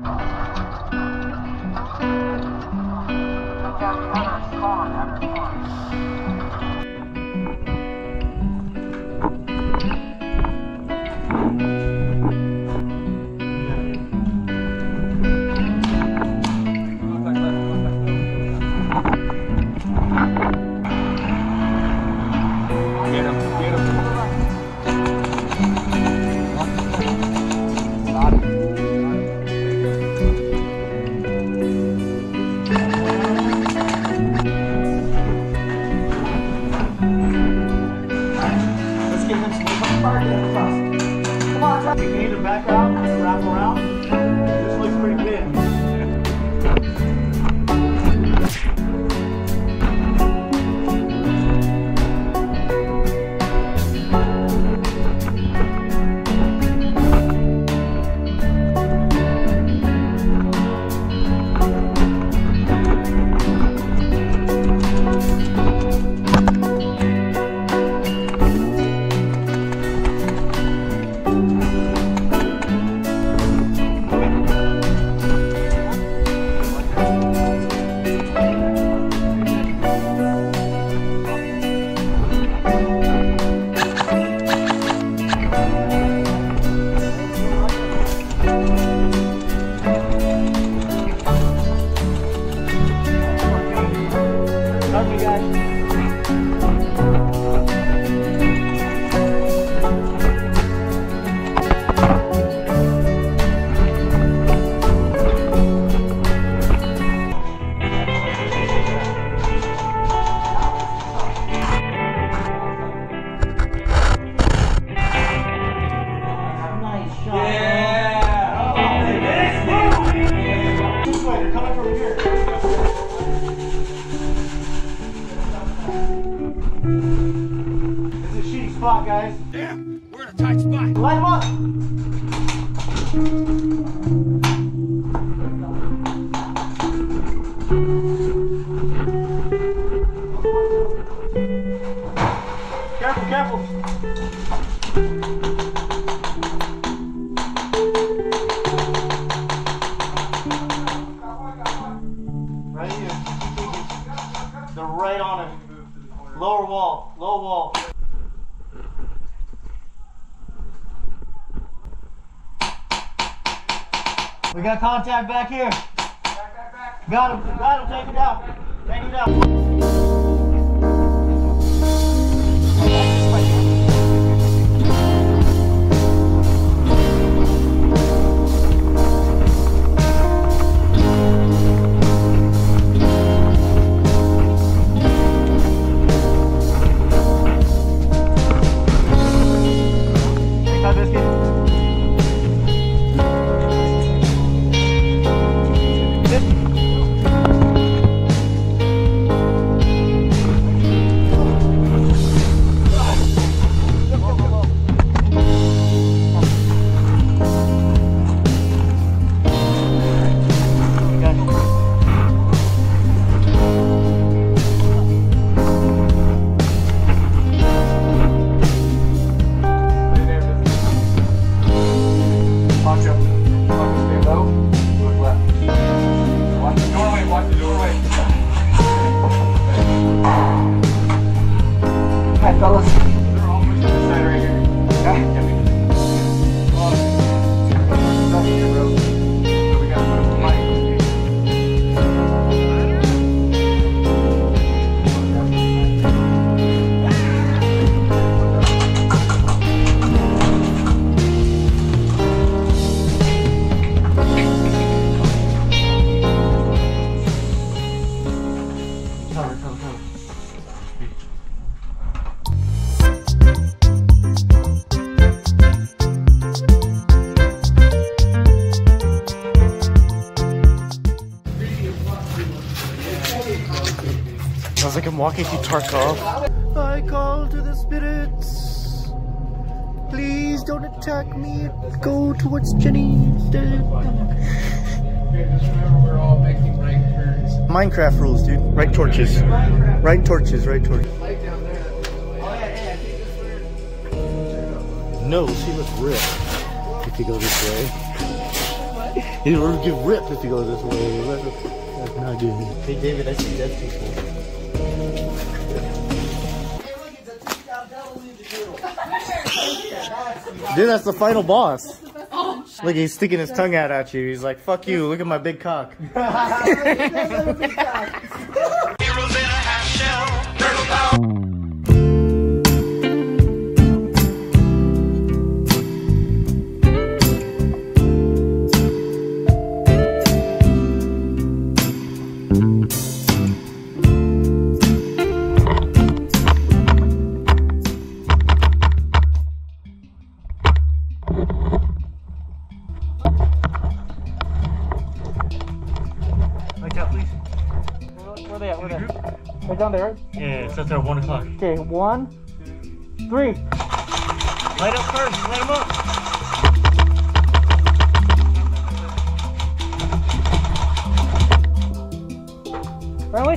You can either back out or wrap around. This looks pretty big. Spot, guys. Damn, we're in a tight spot. Light him up. Right here. They're right on it. Lower wall. Low wall. We got contact back here. Got him. Got him. Take it down. Take it down. Sounds like I'm walking through Tarkov. I call to the spirits. Please don't attack me. Go towards Jenny instead. Just remember we're all making right turns. Minecraft rules, dude. Right torches. Right torches, right torches. No, he looks ripped if you go this way. He will get ripped if you go this way. That's not good. Hey David, I see dead people. Dude, that's the final boss. Oh, look, he's sticking his tongue out at you. He's like, fuck you, look at my big cock. Right down there, right? Yeah, it says there at 1 o'clock. Okay, 1, 3. Light up first, light them up. Really?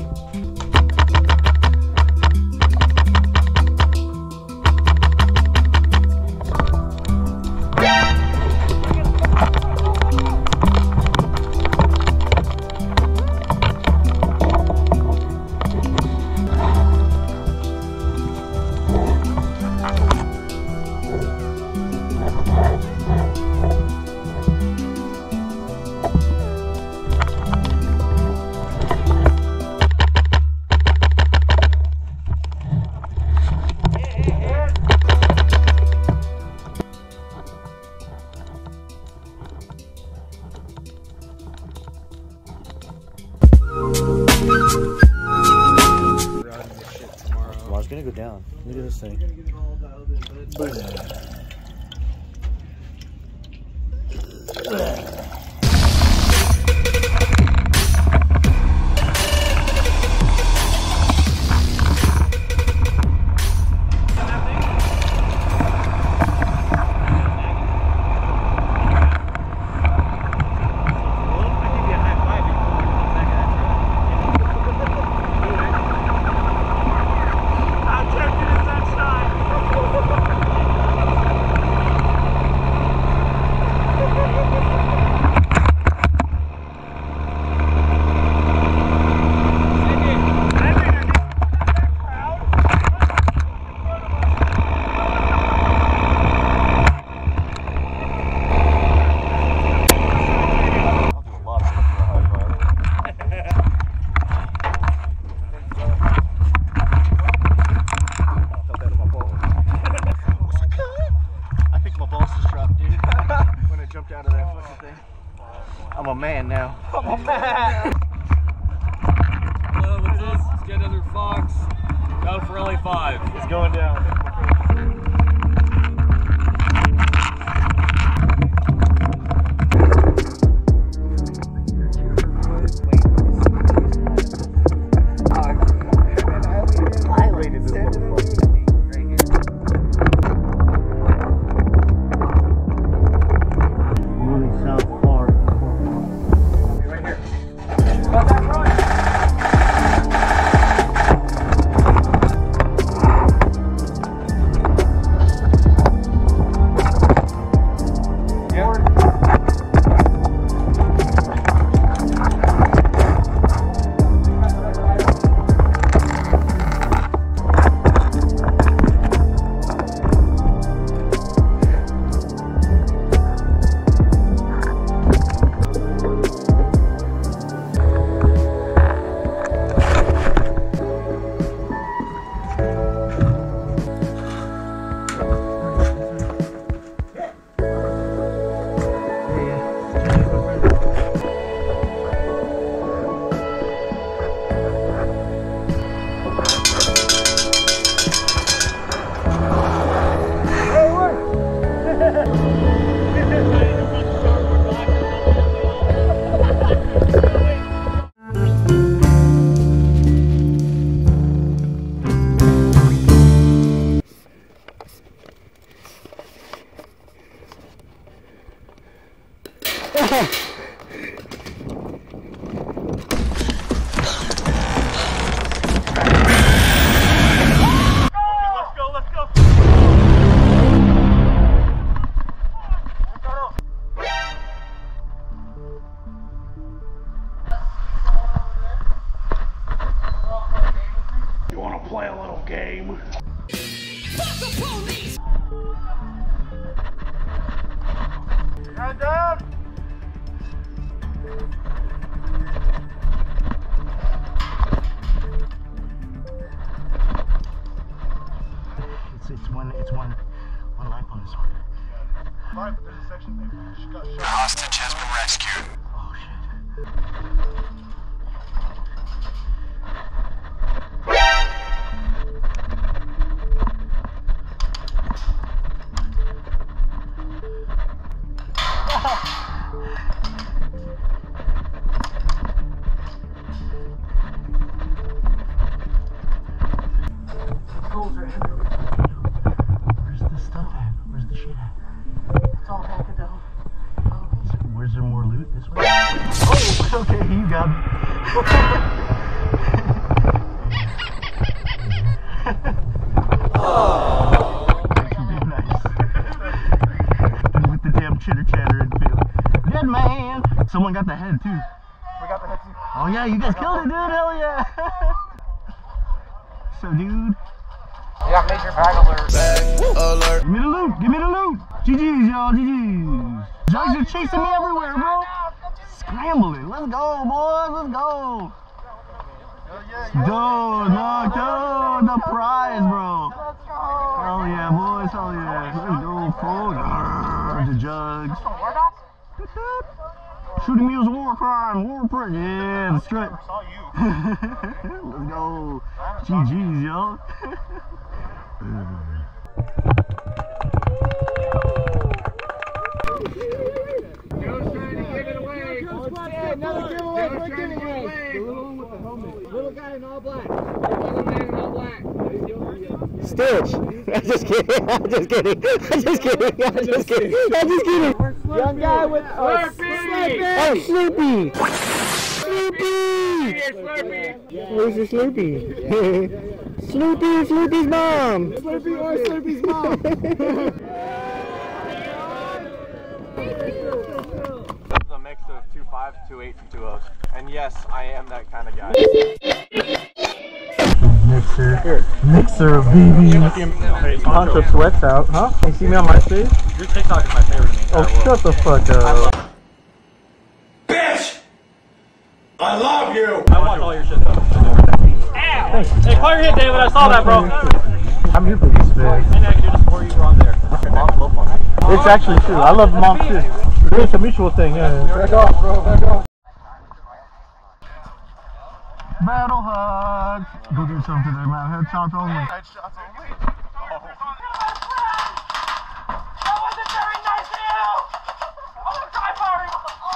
Well, I was gonna go down. Look at this thing. Hello, what's this? Let's get another Fox. Go for only 5. It's going down. It's one life on this one. Right, but there's a section, baby. She got shot. Hostage has been rescued. Oh shit. Where's the stuff at? Where's the shit at? It's all packed down. Where's there more loot? This way? Oh, okay, you got me. Nice. With the damn chitter chatter and feel. Dead man! Someone got the head too. We got the head too. Oh yeah, you guys killed it, dude! Hell yeah! So, dude. We got major bag alert. Alert. Give me the loot! Give me the loot! GG's, y'all, GG's. Jugs are chasing me everywhere, bro. Scrambling. Let's go, boys. Let's go. Dude, look, dude, the prize, bro. Hell yeah, boys. Hell yeah. Let's go, folks. The jugs. Shooting me was a war crime. War crime. Yeah, the strut. Let's go. GG's, y'all. Another giveaway, quick giveaway. The little one with the helmet. Little guy in all black. Little man in all black. Stitch. I'm just kidding. I'm just kidding. I'm just kidding. I'm just kidding. I'm just kidding. Young guy with Slurpee. Oh, Slurpee. Slurpee. Where's your Slurpee? Slurpee. Slurpee's mom. Slurpee or Slurpee's mom. A mix of 2 5s, 2 8s, and 2 0s. And yes, I am that kind of guy. Mixer of BBs. Poncho sweats out, huh? Can you see me on my stage? Your TikTok is my favorite in the entire world. Shut the fuck up. Bitch! I love you! I watch all your shit though. Hey, call your hit, David. I saw that, bro. I'm your biggest fan. And I can do this for you. We're on there. It's actually true. I love mom too. It's a mutual thing, yeah. Back off, bro. Back off. Battle hugs. Go get some today, man. Headshots only. Headshots only? Oh. That wasn't very nice of you! I'm gonna try firing!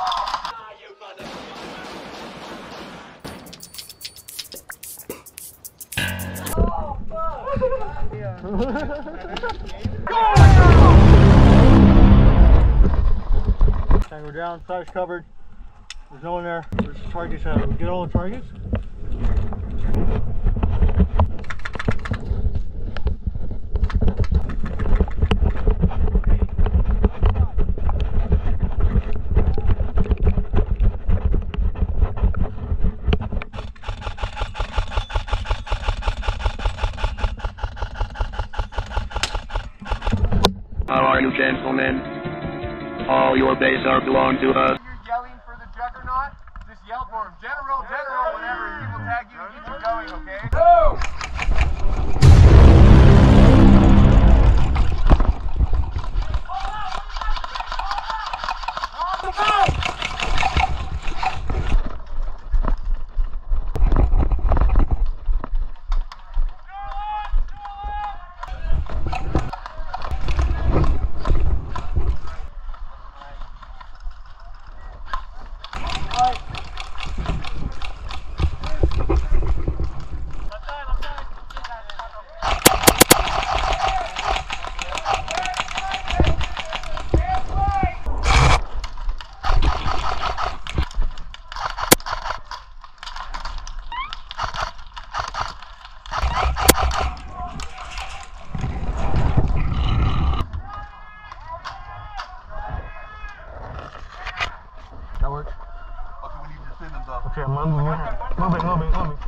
Tango down, side's covered. There's no one there. There's targets out. We get all the targets. How are you, gentlemen? All your bases are belong to us. You're yelling for the Juggernaut? Just yell for him. General, whatever. And he will tag you and get you going, okay? Go! That works. Okay, we need to send them though. Okay, I'm moving here. Moving.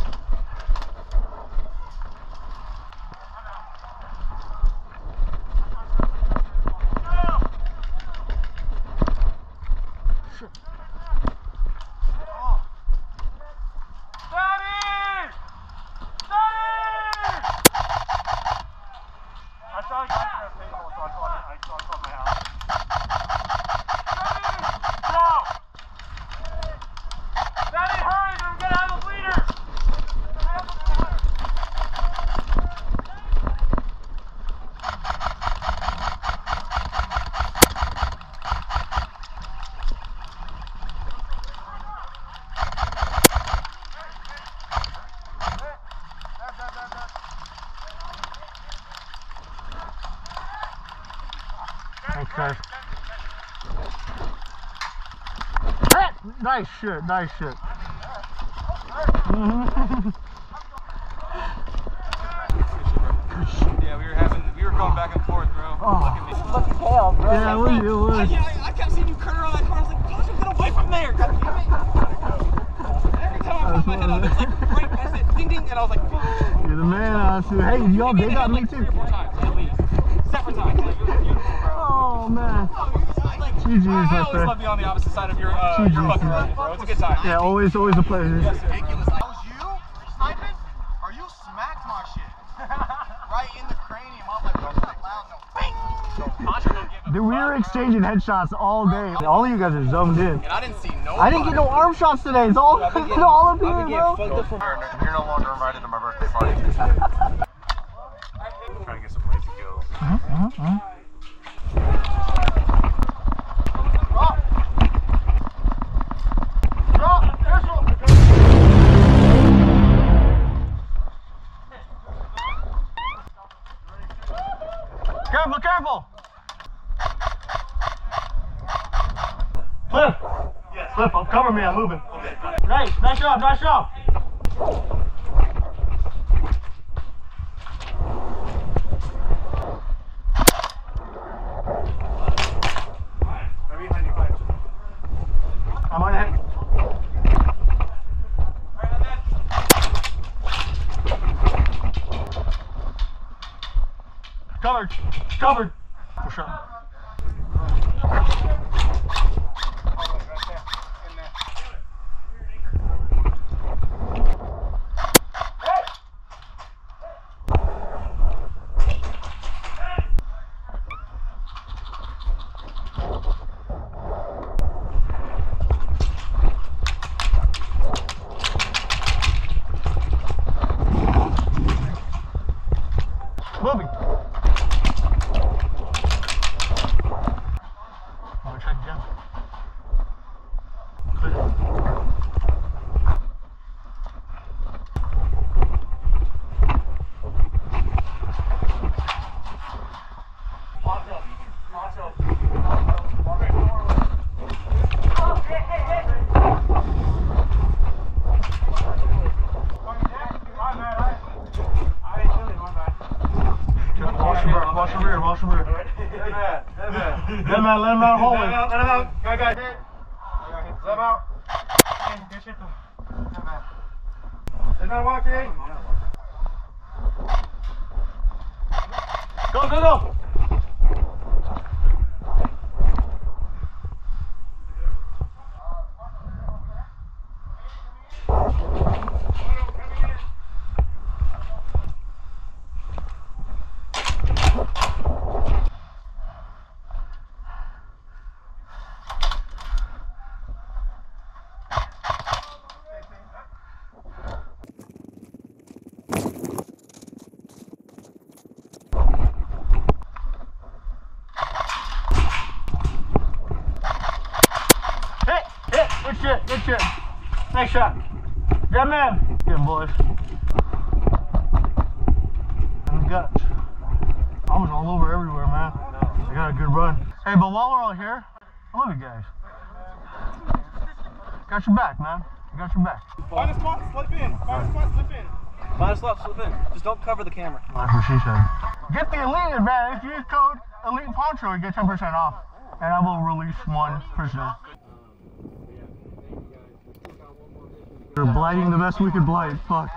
Thanks, guys. Nice shit. Yeah, we were going back and forth, bro. Oh. Look at me. Fucking tail, bro. Yeah, it was. I kept seeing you cut around that car. I was like, Poncho, get away from there. God damn it. Every time I put my head up, it's like right, that's it, ding ding, and I was like, fuck. You're the man, Hey, y'all, they got me too. 3 or 4 times, at least. Separate times. Like, it was beautiful, bro. Oh, man. GG's I right always there. love being on the opposite side of your fucking run, bro. It's a good time. Yeah, always a pleasure. Yes, ridiculous. That was you sniping? Or you smacked my shit? Right in the cranium. I was like, what's that loud? No, bang! Dude, we were exchanging headshots all day. All of you guys are zoomed in. And I didn't see no. I didn't get no arm shots today. It's all up here, bro. You're no longer invited to my birthday party. Trying to get some lazy kills. Careful! Cliff! Yes. Cliff, cover me, I'm moving. Okay. Nice job. I'm on it. Covered. For sure. watch over here. Dead man, let him out hallway. Let him out. Guy. Let him out. Let him walk in. Go. Good shit. Nice shot. Yeah, man. Get him, boys. And the guts. I was all over everywhere, man. I got a good run. Hey, but while we're all here, I love you guys. Got your back, man. I got your back. Find a spot, slip in. Find a spot, slip in. Find a spot, slip in. Just don't cover the camera. That's what she said. Get the Elite Advantage. Use code Elite Poncho and get 10% off. And I will release one prisoner. We're blighting the best we could blight. Fuck.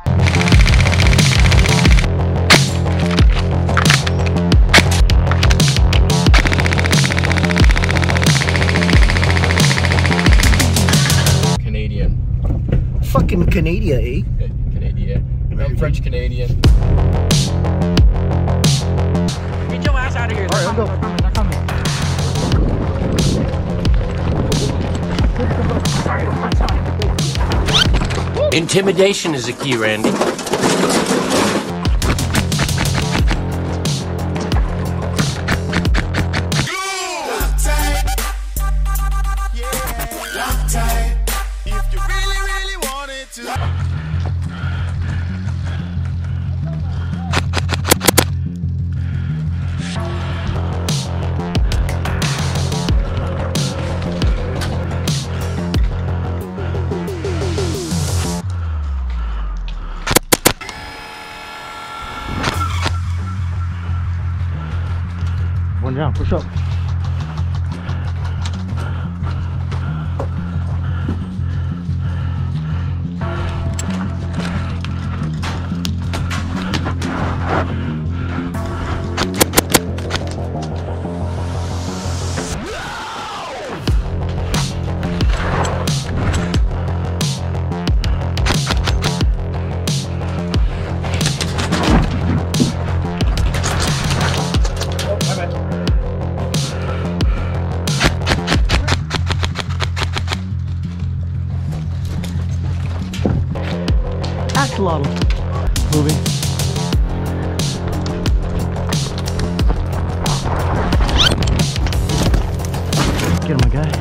Canadian. Fucking Canada, eh? Canadian. I'm French Canadian. Get your ass out of here. Alright, I'll go. They're coming. Intimidation is a key, Randy. One down, push up. Axolotl. Moving. Get him, my guy.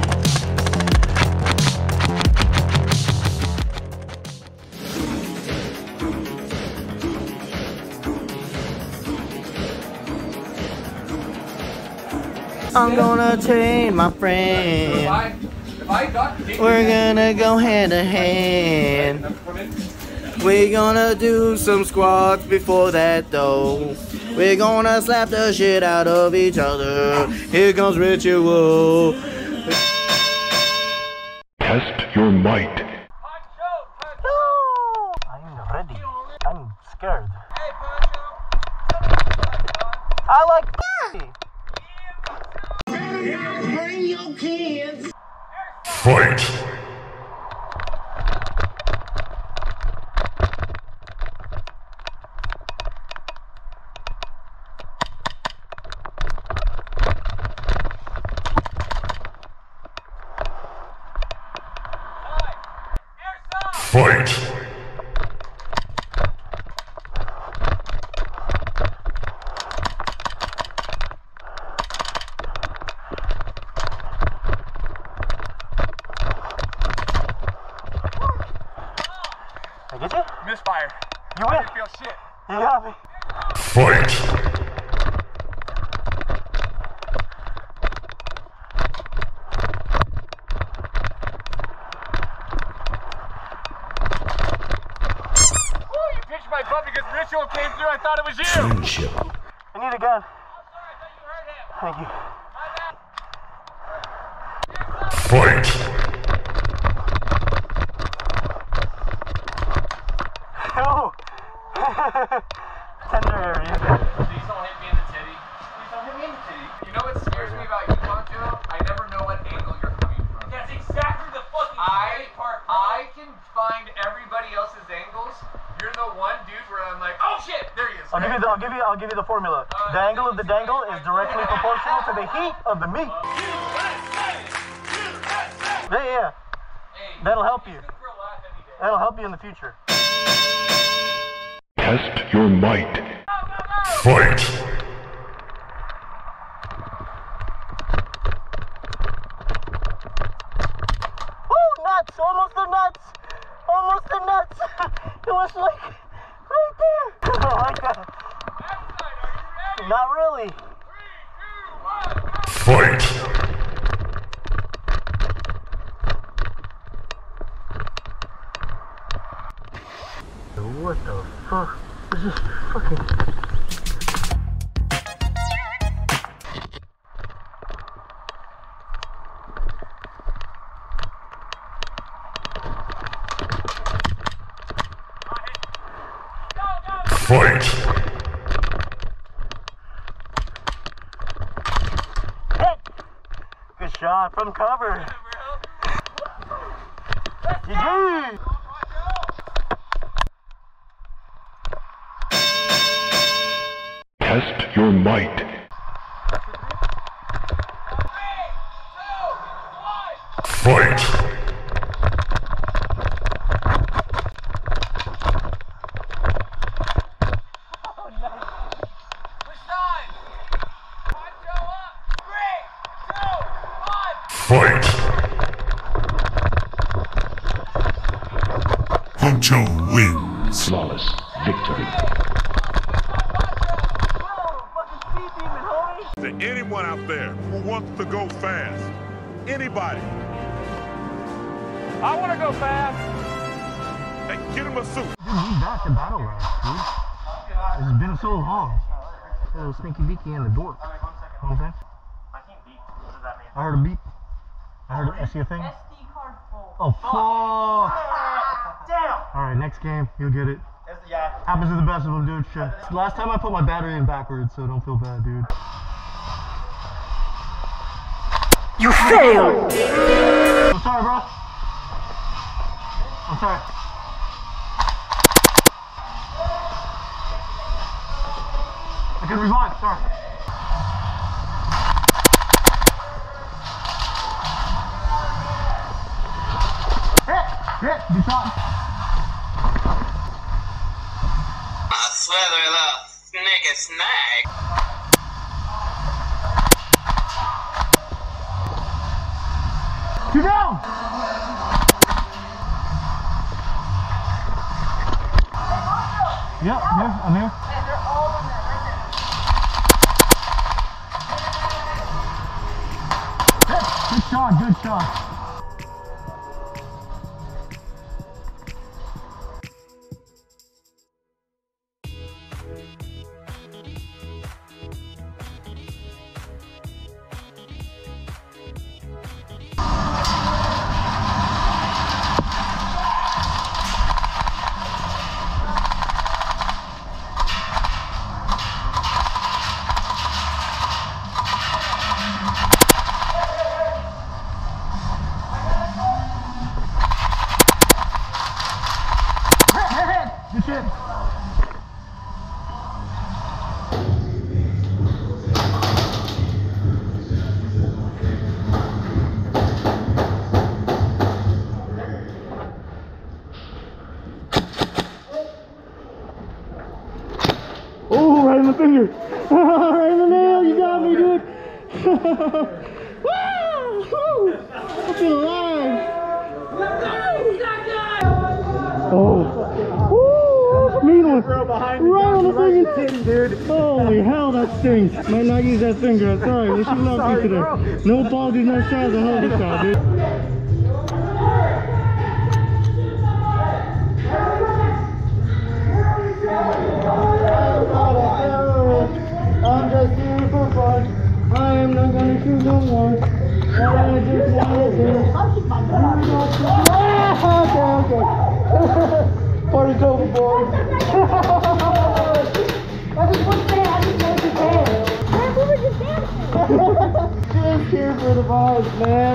I'm gonna train my friend. We're gonna go hand to hand. We're gonna do some squats before that though. We're gonna slap the shit out of each other. Here comes Ritual. Test your might. I'm ready. I'm scared. I like Bring your kids. Fight. Fight! I get you? Misfire. You win. I didn't feel shit. You got me. Fight! My butt because Ritual came through. I thought it was you. Friendship. I need a gun. Thank you. Fight! Oh! Tender area. Please don't hit me in the titty. Please don't hit me in the titty. You know what scares me about you, Poncho? I never know what angle you're coming from. That's exactly the fucking part. I can find everybody else's angles. You're the one dude where I'm like, oh shit, there he is. I'll give you the formula. The angle of the dangle is directly proportional to the heat of the meat. Yeah. That'll help you. That'll help you in the future. Test your might. Fight! Woo! Nuts! Almost the nuts! Almost the nuts! It was like right there! I like that. Not really. 3, 2, 1, go! Fight! What the fuck? This is fucking... Fight! Hit! Good shot from cover. GG! Test your might. Fight! Fight! Poncho wins. Flawless victory. To anyone out there who wants to go fast, anybody. I want to go fast. Hey, get him a suit. Dude, we back to Battle Lab, dude. It's been so long. Little sneaky beaky and the dork. You know what I'm saying? I heard a beep. I see a thing. SD card full. Oh, fuck. Damn. Alright, next game. You'll get it. Yeah. Happens to the best of them, dude. Shit. Last time I put my battery in backwards, so don't feel bad, dude. You failed! I'm sorry, bro. I'm sorry. I can revive, sorry. Hit! Good shot. I swear they're a little snake snag. Two down! Yep, here, I'm here. Good shot, good shot. Good shit. Oh, right in the finger. Right in the nail. You got me, dude. Woo! I feel alive. Oh. Woo! Mean one. Right on the freaking dude. Holy hell, that stings. Might not use that finger. That's alright. Wish you luck today. Bro. No apologies, no straws. A hell of a shot, dude. I'm just here for fun. I not gonna shoot no more. I just wanna do. Okay. Party's over, boys. I just want to say, I just want to dance. Man, we were just dancing. Just here for the vibes, man.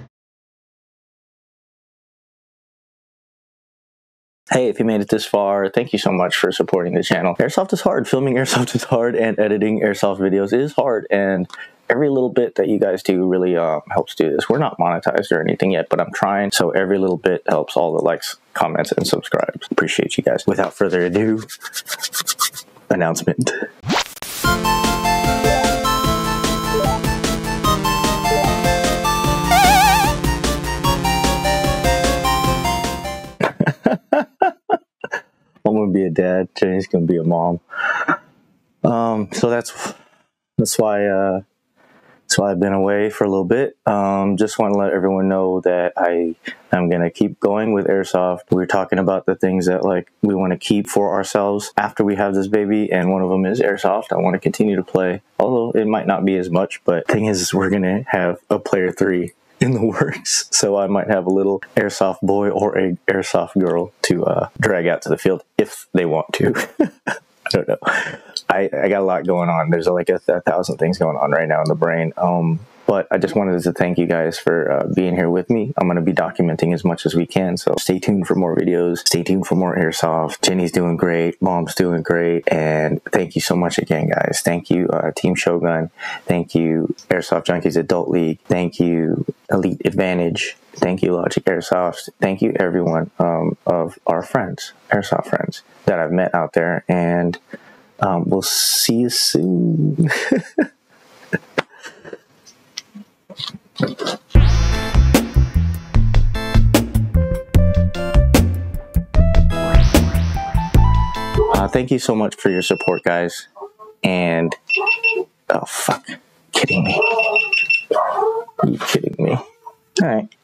Hey, if you made it this far, thank you so much for supporting the channel. Airsoft is hard. Filming Airsoft is hard, and editing Airsoft videos is hard, and every little bit that you guys do really helps do this. We're not monetized or anything yet, but I'm trying, so every little bit helps. All the likes, comments, and subscribes. Appreciate you guys. Without further ado, announcement. I'm gonna be a dad. Jenny's gonna be a mom. So that's why I've been away for a little bit. Just want to let everyone know that I am gonna keep going with Airsoft. We're talking about the things that like we want to keep for ourselves after we have this baby, and one of them is Airsoft. I want to continue to play, although it might not be as much. But the thing is, we're gonna have a player 3 in the works, so I might have a little Airsoft boy or a Airsoft girl to drag out to the field if they want to. I don't know. I got a lot going on. There's like a 1,000 things going on right now in the brain. But I just wanted to thank you guys for being here with me. I'm going to be documenting as much as we can, so stay tuned for more videos. Stay tuned for more Airsoft. Jenny's doing great. Mom's doing great. And thank you so much again, guys. Thank you, Team Shogun. Thank you, Airsoft Junkies Adult League. Thank you, Elite Advantage. Thank you, Logic Airsoft. Thank you, everyone of our friends, Airsoft friends, that I've met out there. And we'll see you soon. Thank you so much for your support, guys. And oh fuck, kidding me? Are you kidding me? All right.